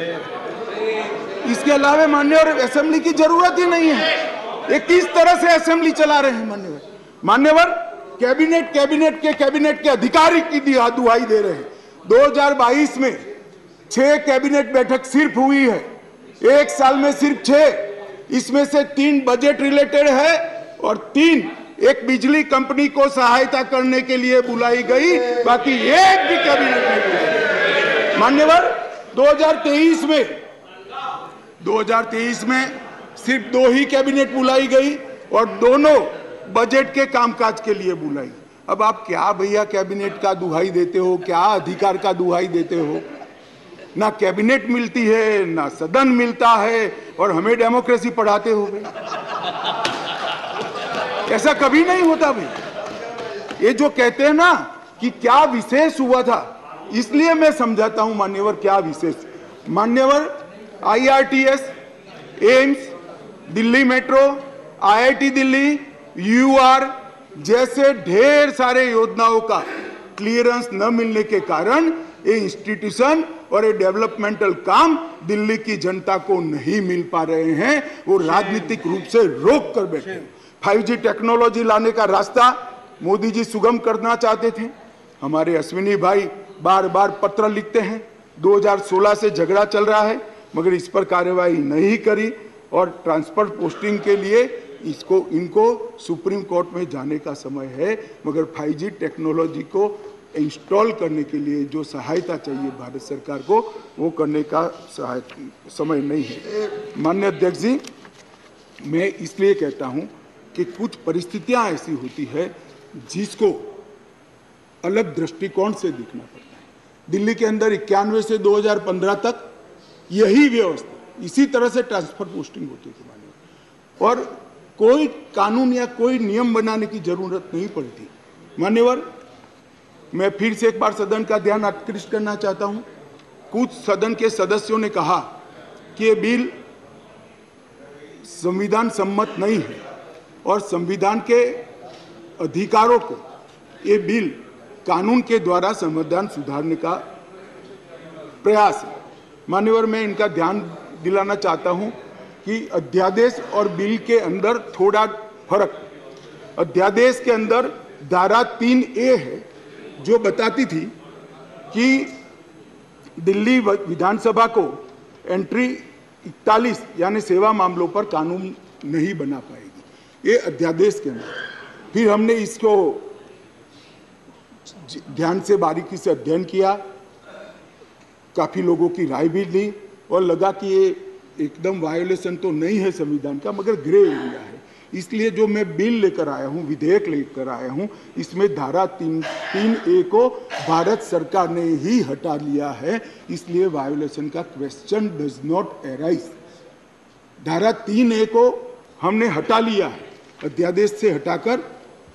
इसके अलावा मान्यवर असेंबली की जरूरत ही नहीं है। ये किस तरह से असेंबली चला रहे हैं मान्यवर? मान्यवर, कैबिनेट कैबिनेट के कैबिनेट के अधिकारी की दुहाई दे रहे हैं। दो हज़ार बाईस में छह कैबिनेट बैठक सिर्फ हुई है, एक साल में सिर्फ छह। इसमें से तीन बजट रिलेटेड है और तीन एक बिजली कंपनी को सहायता करने के लिए बुलाई गई, बाकी एक भी कैबिनेट नहीं बुलाई। मान्यवर, दो हज़ार तेईस में दो हज़ार तेईस में सिर्फ दो ही कैबिनेट बुलाई गई और दोनों बजट के कामकाज के लिए बुलाई। अब आप क्या भैया कैबिनेट का दुहाई देते हो? क्या अधिकार का दुहाई देते हो? ना कैबिनेट मिलती है, ना सदन मिलता है, और हमें डेमोक्रेसी पढ़ाते हो भाई। ऐसा कभी नहीं होता भाई। ये जो कहते हैं ना कि क्या विशेष हुआ था, इसलिए मैं समझाता हूं मान्यवर क्या विशेष। मान्यवर, I R T S, AIIMS, Delhi metro, I I T Delhi, U R जैसे ढेर सारे योजनाओं का क्लियरेंस न मिलने के कारण ये इंस्टीट्यूशन और ये डेवलपमेंटल काम दिल्ली की जनता को नहीं मिल पा रहे हैं। वो राजनीतिक रूप से रोक कर बैठे। फाइव जी टेक्नोलॉजी लाने का रास्ता मोदी जी सुगम करना चाहते थे। हमारे अश्विनी भाई बार बार पत्र लिखते हैं। दो हज़ार सोलह से झगड़ा चल रहा है मगर इस पर कार्यवाही नहीं करी और ट्रांसफर पोस्टिंग के लिए इसको इनको सुप्रीम कोर्ट में जाने का समय है। मगर फाइव जी टेक्नोलॉजी को इंस्टॉल करने के लिए जो सहायता चाहिए भारत सरकार को, वो करने का सहायता समय नहीं है। माननीय अध्यक्ष जी, मैं इसलिए कहता हूं कि कुछ परिस्थितियां ऐसी होती है जिसको अलग दृष्टिकोण से देखना पड़ता है। दिल्ली के अंदर इक्यानवे से दो हज़ार पंद्रह तक यही व्यवस्था, इसी तरह से ट्रांसफर पोस्टिंग होती थी मान्यवर, और कोई कानून या कोई नियम बनाने की जरूरत नहीं पड़ती। मान्यवर, मैं फिर से एक बार सदन का ध्यान आकृष्ट करना चाहता हूं। कुछ सदन के सदस्यों ने कहा कि ये बिल संविधान सम्मत नहीं है और संविधान के अधिकारों को ये बिल कानून के द्वारा संविधान सुधारने का प्रयास है। मान्यवर, मैं इनका ध्यान दिलाना चाहता हूं कि अध्यादेश और बिल के अंदर थोड़ा फर्क। अध्यादेश के अंदर धारा तीन ए है जो बताती थी कि दिल्ली विधानसभा को एंट्री इकतालीस यानी सेवा मामलों पर कानून नहीं बना पाएगी, ये अध्यादेश के अंदर। फिर हमने इसको ध्यान से बारीकी से अध्ययन किया, काफी लोगों की राय भी ली और लगा कि ये एकदम वायोलेशन तो नहीं है संविधान का, मगर ग्रे एरिया है। इसलिए जो मैं बिल लेकर आया हूं, विधेयक लेकर आया हूं, इसमें धारा तीन तीन ए को भारत सरकार ने ही हटा लिया है, इसलिए वायोलेशन का क्वेश्चन डज नॉट अराइज। धारा तीन ए को हमने हटा लिया है, अध्यादेश से हटाकर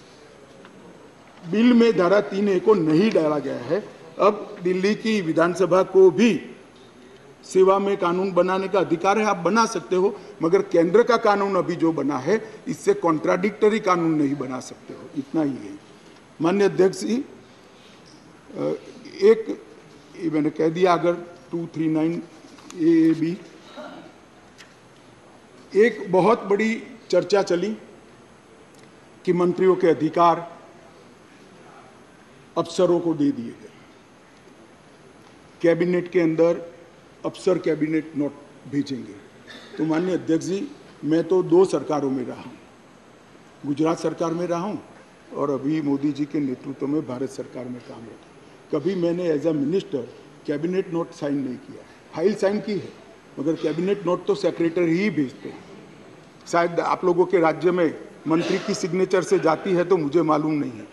बिल में धारा तीन ए को नहीं डाला गया है। अब दिल्ली की विधानसभा को भी सेवा में कानून बनाने का अधिकार है, आप बना सकते हो, मगर केंद्र का कानून अभी जो बना है इससे कॉन्ट्राडिक्टरी कानून नहीं बना सकते हो, इतना ही है। माननीय अध्यक्ष जी, एक मैंने कह दिया, अगर two three nine A B एक बहुत बड़ी चर्चा चली कि मंत्रियों के अधिकार अफसरों को दे दिए गए। कैबिनेट के अंदर अफसर कैबिनेट नोट भेजेंगे। तो माननीय अध्यक्ष जी, मैं तो दो सरकारों में रहा हूँ, गुजरात सरकार में रहा हूँ और अभी मोदी जी के नेतृत्व में भारत सरकार में काम रखा। कभी मैंने as a minister cabinet note sign नहीं किया, फाइल साइन की है, मगर कैबिनेट नोट तो सेक्रेटरी ही भेजते हैं। शायद आप लोगों के राज्य में मंत्री की सिग्नेचर से जाती है तो मुझे मालूम नहीं है।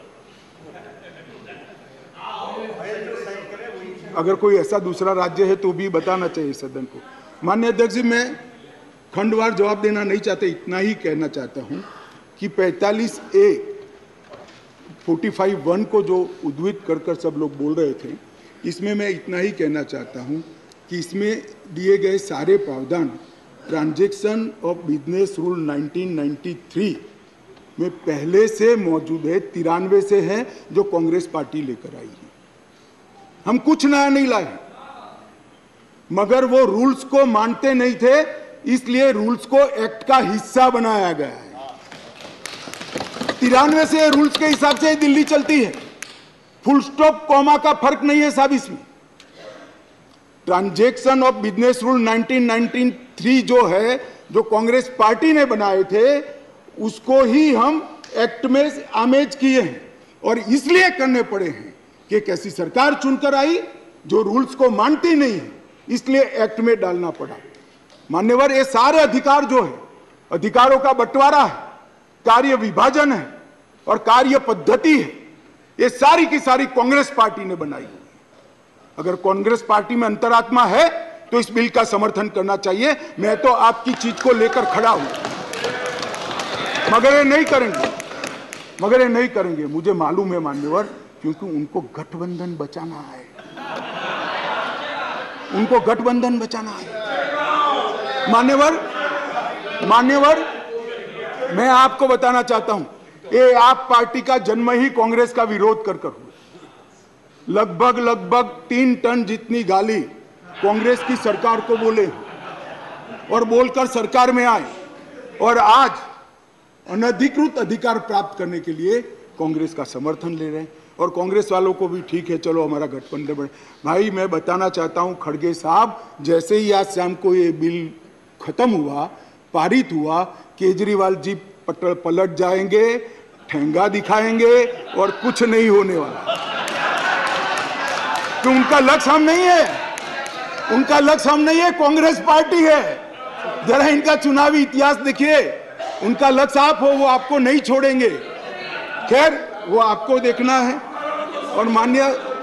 अगर कोई ऐसा दूसरा राज्य है तो भी बताना चाहिए सदन को। माननीय अध्यक्ष जी, मैं खंडवार जवाब देना नहीं चाहता, इतना ही कहना चाहता हूं कि पैंतालीस ए पैंतालीस वन को जो उद्धृत कर कर सब लोग बोल रहे थे, इसमें मैं इतना ही कहना चाहता हूं कि इसमें दिए गए सारे प्रावधान transaction of business rule nineteen ninety three में पहले से मौजूद है, तिरानवे से है, जो कांग्रेस पार्टी लेकर आई है। हम कुछ नया नहीं लाए, मगर वो रूल्स को मानते नहीं थे, इसलिए रूल्स को एक्ट का हिस्सा बनाया गया है। तिरानवे से रूल्स के हिसाब से दिल्ली चलती है, फुल स्टॉप कॉमा का फर्क नहीं है साहब इसमें। Transaction of business rule nineteen ninety three जो है, जो कांग्रेस पार्टी ने बनाए थे, उसको ही हम एक्ट में आमेज किए हैं और इसलिए करने पड़े हैं कि एक ऐसी सरकार चुनकर आई जो रूल्स को मानती नहीं है, इसलिए एक्ट में डालना पड़ा। मान्यवर, ये सारे अधिकार जो है, अधिकारों का बंटवारा है, कार्य विभाजन है और कार्य पद्धति है, ये सारी की सारी कांग्रेस पार्टी ने बनाई है। अगर कांग्रेस पार्टी में अंतरात्मा है तो इस बिल का समर्थन करना चाहिए। मैं तो आपकी चीज को लेकर खड़ा हूं, मगर ये नहीं करेंगे, मगर ये नहीं करेंगे, मुझे मालूम है मान्यवर, क्योंकि उनको गठबंधन बचाना है, उनको गठबंधन बचाना है। मान्यवर मान्यवर मैं आपको बताना चाहता हूं, ये आप पार्टी का जन्म ही कांग्रेस का विरोध कर कर हुआ। लगभग लगभग तीन टन जितनी गाली कांग्रेस की सरकार को बोले और बोलकर सरकार में आए, और आज अनधिकृत अधिकार प्राप्त करने के लिए कांग्रेस का समर्थन ले रहे हैं। और कांग्रेस वालों को भी ठीक है, चलो हमारा गठबंधन बढ़े। भाई, मैं बताना चाहता हूं खड़गे साहब, जैसे ही आज शाम को ये बिल खत्म हुआ, पारित हुआ, केजरीवाल जी पटल पलट जाएंगे, ठेंगा दिखाएंगे और कुछ नहीं होने वाला। तो उनका लक्ष्य हम नहीं है, उनका लक्ष्य हम नहीं है, कांग्रेस पार्टी है। जरा इनका चुनावी इतिहास देखिए, उनका लक्ष्य आप हो, वो आपको नहीं छोड़ेंगे। खैर, वो आपको देखना है। और माननीय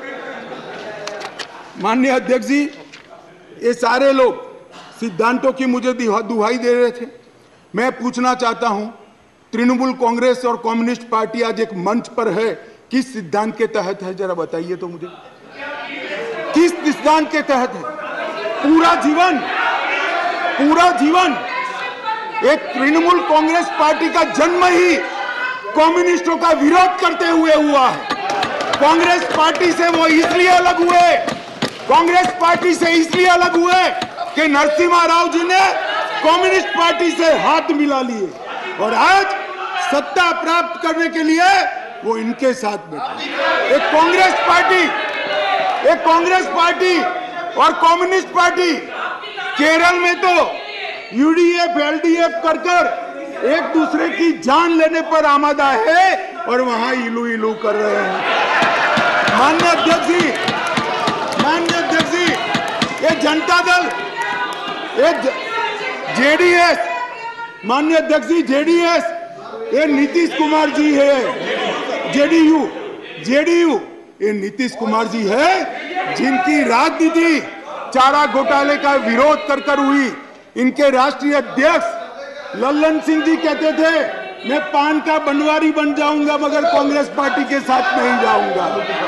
माननीय अध्यक्ष जी, ये सारे लोग सिद्धांतों की मुझे दुहाई दे रहे थे। मैं पूछना चाहता हूं, तृणमूल कांग्रेस और कम्युनिस्ट पार्टी आज एक मंच पर है, किस सिद्धांत के तहत है, जरा बताइए तो मुझे, किस सिद्धांत के तहत है? पूरा जीवन पूरा जीवन एक तृणमूल कांग्रेस पार्टी का जन्म ही कम्युनिस्टों का विरोध करते हुए हुआ है। कांग्रेस पार्टी से वो इसलिए अलग हुए कांग्रेस पार्टी से इसलिए अलग हुए कि नरसिम्हा राव जी ने कम्युनिस्ट पार्टी से हाथ मिला लिए और आज सत्ता प्राप्त करने के लिए वो इनके साथ बैठे। एक कांग्रेस पार्टी एक कांग्रेस पार्टी और कम्युनिस्ट पार्टी केरल में तो यूडीएफ एलडीएफ कर कर एक दूसरे की जान लेने पर आमादा है और वहां इलू इलू कर रहे हैं। माननीय अध्यक्ष जी माननीय अध्यक्ष जी ये जनता दल ये जेडीएस माननीय अध्यक्ष जी जेडीएस ये नीतीश कुमार जी है। जेडीयू जेडीयू ये नीतीश कुमार जी है जिनकी राजनीति चारा घोटाले का विरोध कर कर हुई। इनके राष्ट्रीय अध्यक्ष लल्लन सिंह जी कहते थे मैं पान का बनवारी बन जाऊंगा मगर कांग्रेस पार्टी के साथ नहीं जाऊंगा,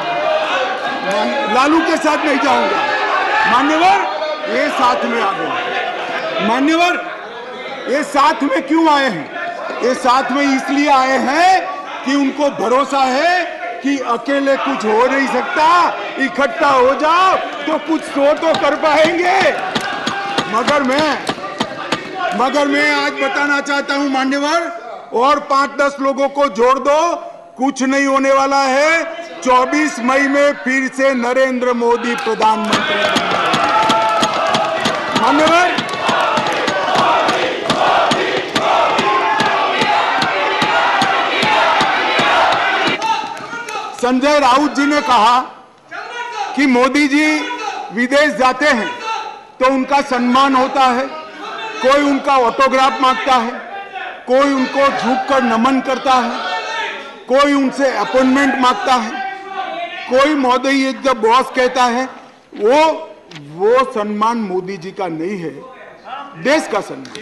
लालू के साथ नहीं जाऊंगा। मान्यवर ये साथ में आ गए। मान्यवर ये साथ में क्यों आए हैं? ये साथ में इसलिए आए हैं कि उनको भरोसा है कि अकेले कुछ हो नहीं सकता, इकट्ठा हो जाओ तो कुछ तो तो कर पाएंगे। मगर मैं मगर मैं आज बताना चाहता हूं मान्यवर, और पांच दस लोगों को जोड़ दो, कुछ नहीं होने वाला है। चौबीस मई में फिर से नरेंद्र मोदी प्रधानमंत्री मान्यवर। संजय राउत जी ने कहा कि मोदी जी विदेश जाते हैं तो उनका सम्मान होता है, कोई उनका ऑटोग्राफ मांगता है, कोई उनको झुककर नमन करता है, कोई उनसे अपॉइंटमेंट मांगता है, कोई मोदी द बॉस कहता है। वो वो सम्मान मोदी जी का नहीं है, देश का सम्मान।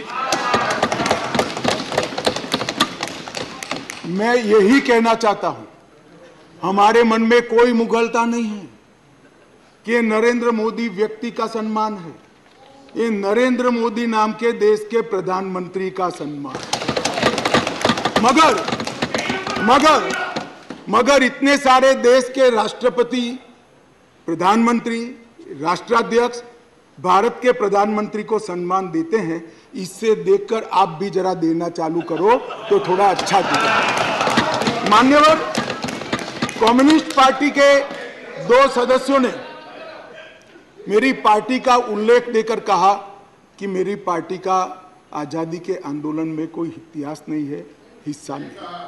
मैं यही कहना चाहता हूं, हमारे मन में कोई मुगलता नहीं है कि नरेंद्र मोदी व्यक्ति का सम्मान है, ये नरेंद्र मोदी नाम के देश के प्रधानमंत्री का सम्मान। मगर मगर मगर इतने सारे देश के राष्ट्रपति, प्रधानमंत्री, राष्ट्राध्यक्ष भारत के प्रधानमंत्री को सम्मान देते हैं, इससे देखकर आप भी जरा देना चालू करो तो थोड़ा अच्छा दिखेगा। मान्यवर, कम्युनिस्ट पार्टी के दो सदस्यों ने मेरी पार्टी का उल्लेख देकर कहा कि मेरी पार्टी का आजादी के आंदोलन में कोई इतिहास नहीं है, हिस्सा नहीं।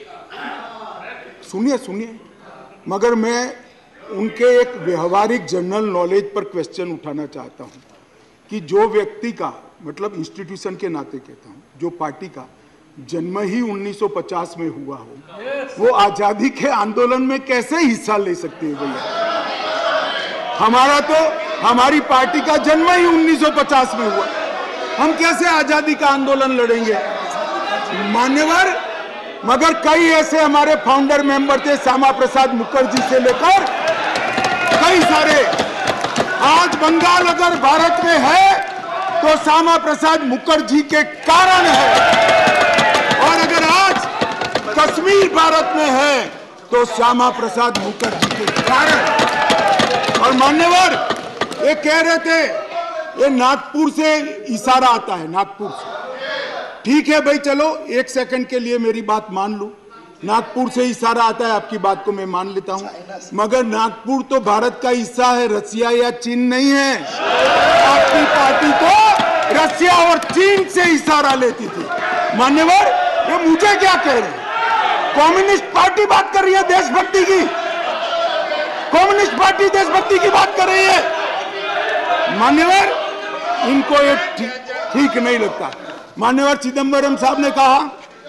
सुनिए सुनिए मगर मैं उनके एक व्यवहारिक जनरल नॉलेज पर क्वेश्चन उठाना चाहता हूं कि जो व्यक्ति का, मतलब इंस्टीट्यूशन के नाते कहता हूं, जो पार्टी का जन्म ही उन्नीस सौ पचास में हुआ हो, वो आजादी के आंदोलन में कैसे हिस्सा ले सकते हैं भैया? हमारा तो हमारी पार्टी का जन्म ही उन्नीस सौ पचास में हुआ, हम कैसे आजादी का आंदोलन लड़ेंगे? मान्यवर, मगर कई ऐसे हमारे फाउंडर मेंबर थे, श्यामा प्रसाद मुखर्जी से लेकर कई सारे। आज बंगाल अगर भारत में है तो श्यामा प्रसाद मुखर्जी के कारण है, और अगर आज कश्मीर भारत में है तो श्यामा प्रसाद मुखर्जी के कारण। और मान्यवर, ये कह रहे थे ये नागपुर से इशारा आता है, नागपुर से। ठीक है भाई, चलो एक सेकंड के लिए मेरी बात मान लो, नागपुर से इशारा आता है, आपकी बात को मैं मान लेता हूं, मगर नागपुर तो भारत का हिस्सा है, रसिया या चीन नहीं है। आपकी पार्टी तो रसिया और चीन से इशारा लेती थी। मान्यवर, ये मुझे क्या कह रहे हैं? कम्युनिस्ट पार्टी बात कर रही है देशभक्ति की, कम्युनिस्ट पार्टी देशभक्ति की बात कर रही है। मान्यवर, इनको ये ठीक नहीं लगता। मान्यवर, चिदंबरम साहब ने कहा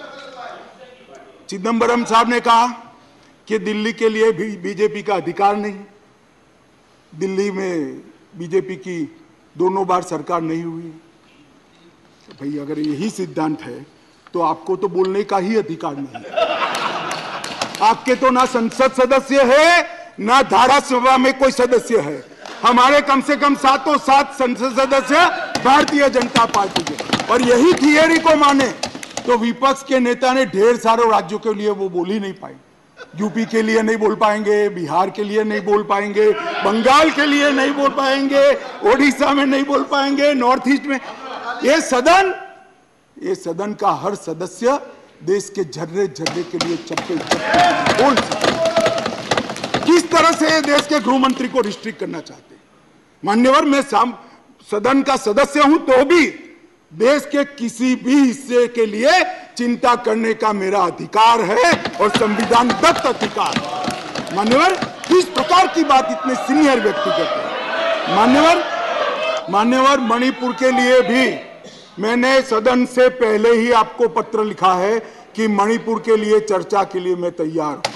चिदंबरम साहब ने कहा कि दिल्ली के लिए भी बीजेपी का अधिकार नहीं, दिल्ली में बीजेपी की दोनों बार सरकार नहीं हुई। तो भाई अगर यही सिद्धांत है तो आपको तो बोलने का ही अधिकार नहीं है। आपके तो ना संसद सदस्य है ना धारासभा में कोई सदस्य है। हमारे कम से कम सातों सात संसद सदस्य भारतीय जनता पार्टी के। और यही थियरी को माने तो विपक्ष के नेता ने ढेर सारे राज्यों के लिए वो बोल ही नहीं पाए। यूपी के लिए नहीं बोल पाएंगे, बिहार के लिए नहीं बोल पाएंगे, बंगाल के लिए नहीं बोल पाएंगे, ओडिशा में नहीं बोल पाएंगे, नॉर्थ ईस्ट में। ये सदन ये सदन का हर सदस्य देश के झर्रे झर्रे के लिए चप्पे चप्पे बोल सकते। किस तरह से देश के गृह मंत्री को रिस्ट्रिक्ट करना चाहते हैं मान्यवर। मैं सदन का सदस्य हूं तो भी देश के किसी भी हिस्से के लिए चिंता करने का मेरा अधिकार है और संविधान दत्त अधिकार। मान्यवर किस प्रकार की बात इतने सीनियर व्यक्ति करते हैं। मान्यवर मान्यवर मणिपुर के लिए भी मैंने सदन से पहले ही आपको पत्र लिखा है कि मणिपुर के लिए चर्चा के लिए मैं तैयार हूं।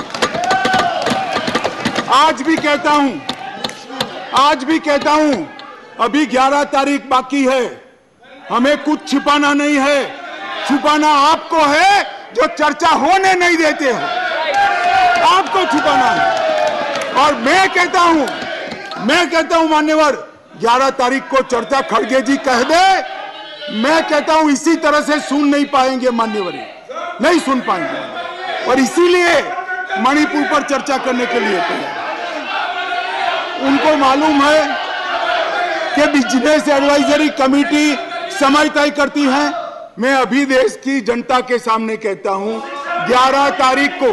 आज भी कहता हूं आज भी कहता हूं अभी ग्यारह तारीख बाकी है। हमें कुछ छिपाना नहीं है, छुपाना आपको है जो चर्चा होने नहीं देते हो। आपको छुपाना है। और मैं कहता हूं मैं कहता हूं मान्यवर ग्यारह तारीख को चर्चा खड़गे जी कह दे, मैं कहता हूं इसी तरह से सुन नहीं पाएंगे मान्यवर, नहीं सुन पाएंगे। और इसीलिए मणिपुर पर चर्चा करने के लिए तैयार। उनको मालूम है कि बिजनेस एडवाइजरी कमेटी समय तय करती है। मैं अभी देश की जनता के सामने कहता हूं ग्यारह तारीख को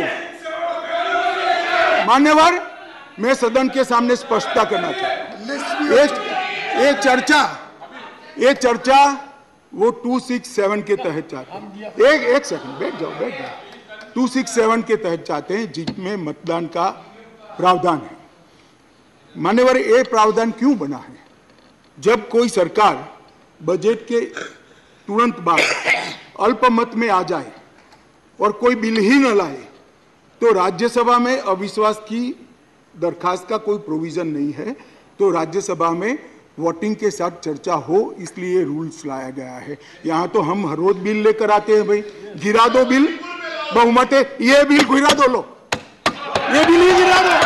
मान्यवर मैं सदन के सामने स्पष्टता करना चाहता हूं। ये चर्चा ये चर्चा वो दो सौ सरसठ के तहत चाहते हैं। एक एक सेकंड बैठ जाओ बैठ जाओ दो सौ सरसठ के तहत चाहते हैं जिसमें मतदान का प्रावधान है। मान्यवर ये प्रावधान क्यों बना है? जब कोई सरकार बजट के तुरंत बाद अल्पमत में आ जाए और कोई बिल ही न लाए तो राज्यसभा में अविश्वास की दरखास्त का कोई प्रोविजन नहीं है, तो राज्यसभा में वोटिंग के साथ चर्चा हो, इसलिए रूल्स लाया गया है। यहाँ तो हम हर रोज बिल लेकर आते हैं, भाई गिरा दो बिल, बहुमत है, ये बिल गिरा दो, लो ये बिल ही गिरा दो,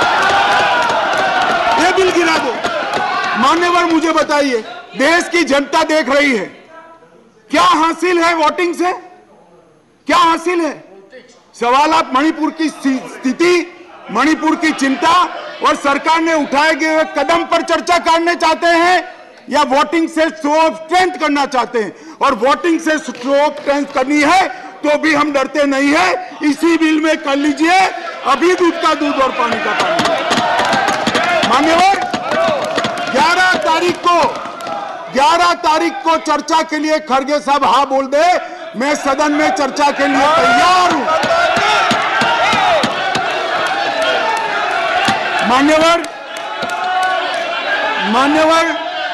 ये बिल गिरा दो। मान्यवर मुझे बताइए, देश की जनता देख रही है, क्या हासिल है वोटिंग से? क्या हासिल है? सवाल आप मणिपुर की स्थिति, मणिपुर की चिंता और सरकार ने उठाए गए कदम पर चर्चा करने चाहते हैं या वोटिंग से शो ऑफ स्ट्रेंथ करना चाहते हैं? और वोटिंग से शो ऑफ स्ट्रेंथ करनी है तो भी हम डरते नहीं है, इसी बिल में कर लीजिए, अभी दूध का दूध और पानी का पानी। मान्यवर ग्यारह तारीख को ग्यारह तारीख को चर्चा के लिए खड़गे साहब हाँ बोल दे, मैं सदन में चर्चा के लिए तैयार हूं। मान्यवर मान्यवर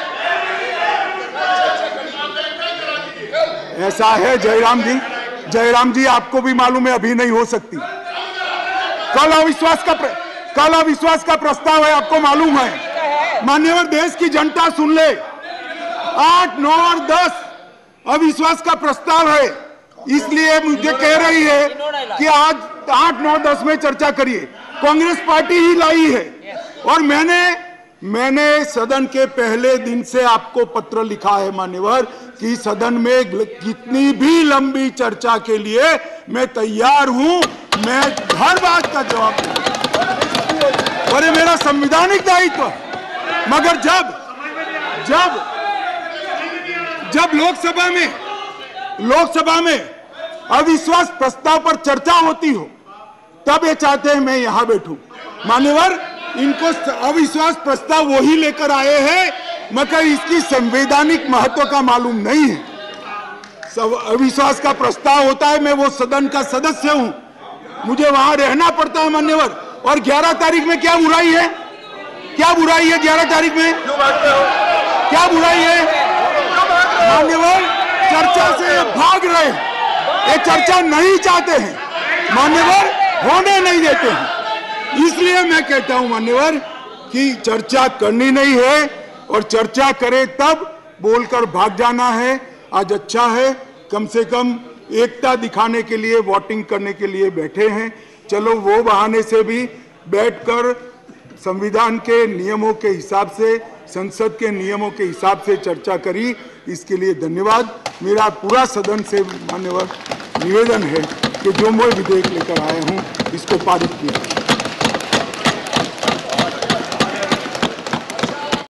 ऐसा है जयराम जी, जयराम जी आपको भी मालूम है अभी नहीं हो सकती। कल अविश्वास का प्र, कल अविश्वास का प्रस्ताव है, आपको मालूम है। मान्यवर देश की जनता सुन ले, आठ नौ और दस अविश्वास का प्रस्ताव है, इसलिए मुझे कह रही है कि आज आठ नौ दस में चर्चा करिए। कांग्रेस पार्टी ही लाई है और मैंने मैंने सदन के पहले दिन से आपको पत्र लिखा है मान्यवर कि सदन में कितनी भी लंबी चर्चा के लिए मैं तैयार हूं, मैं हर बात का जवाब दूंगा और ये मेरा संवैधानिक दायित्व। मगर जब जब जब लोकसभा में लोकसभा में अविश्वास प्रस्ताव पर चर्चा होती हो तब ये चाहते हैं मैं यहां बैठूं। मान्यवर इनको अविश्वास प्रस्ताव वही लेकर आए हैं मगर इसकी संवैधानिक महत्व का मालूम नहीं है। सब अविश्वास का प्रस्ताव होता है, मैं वो सदन का सदस्य हूं, मुझे वहां रहना पड़ता है मान्यवर। और ग्यारह तारीख में क्या बुराई है? क्या बुराई है ग्यारह तारीख में? क्या बुराई है? मान्यवर चर्चा से भाग रहे हैं, ये चर्चा नहीं चाहते हैं मान्यवर, होने नहीं देते हैं। इसलिए मैं कहता हूं मान्यवर कि चर्चा करनी नहीं है और चर्चा करे तब बोलकर भाग जाना है। आज अच्छा है कम से कम एकता दिखाने के लिए वोटिंग करने के लिए बैठे हैं, चलो वो बहाने से भी बैठकर संविधान के नियमों के हिसाब से, संसद के नियमों के हिसाब से चर्चा करी इसके लिए धन्यवाद। मेरा पूरा सदन से मान्यवर निवेदन है कि जो मैं विधेयक लेकर आया हूं इसको पारित किया।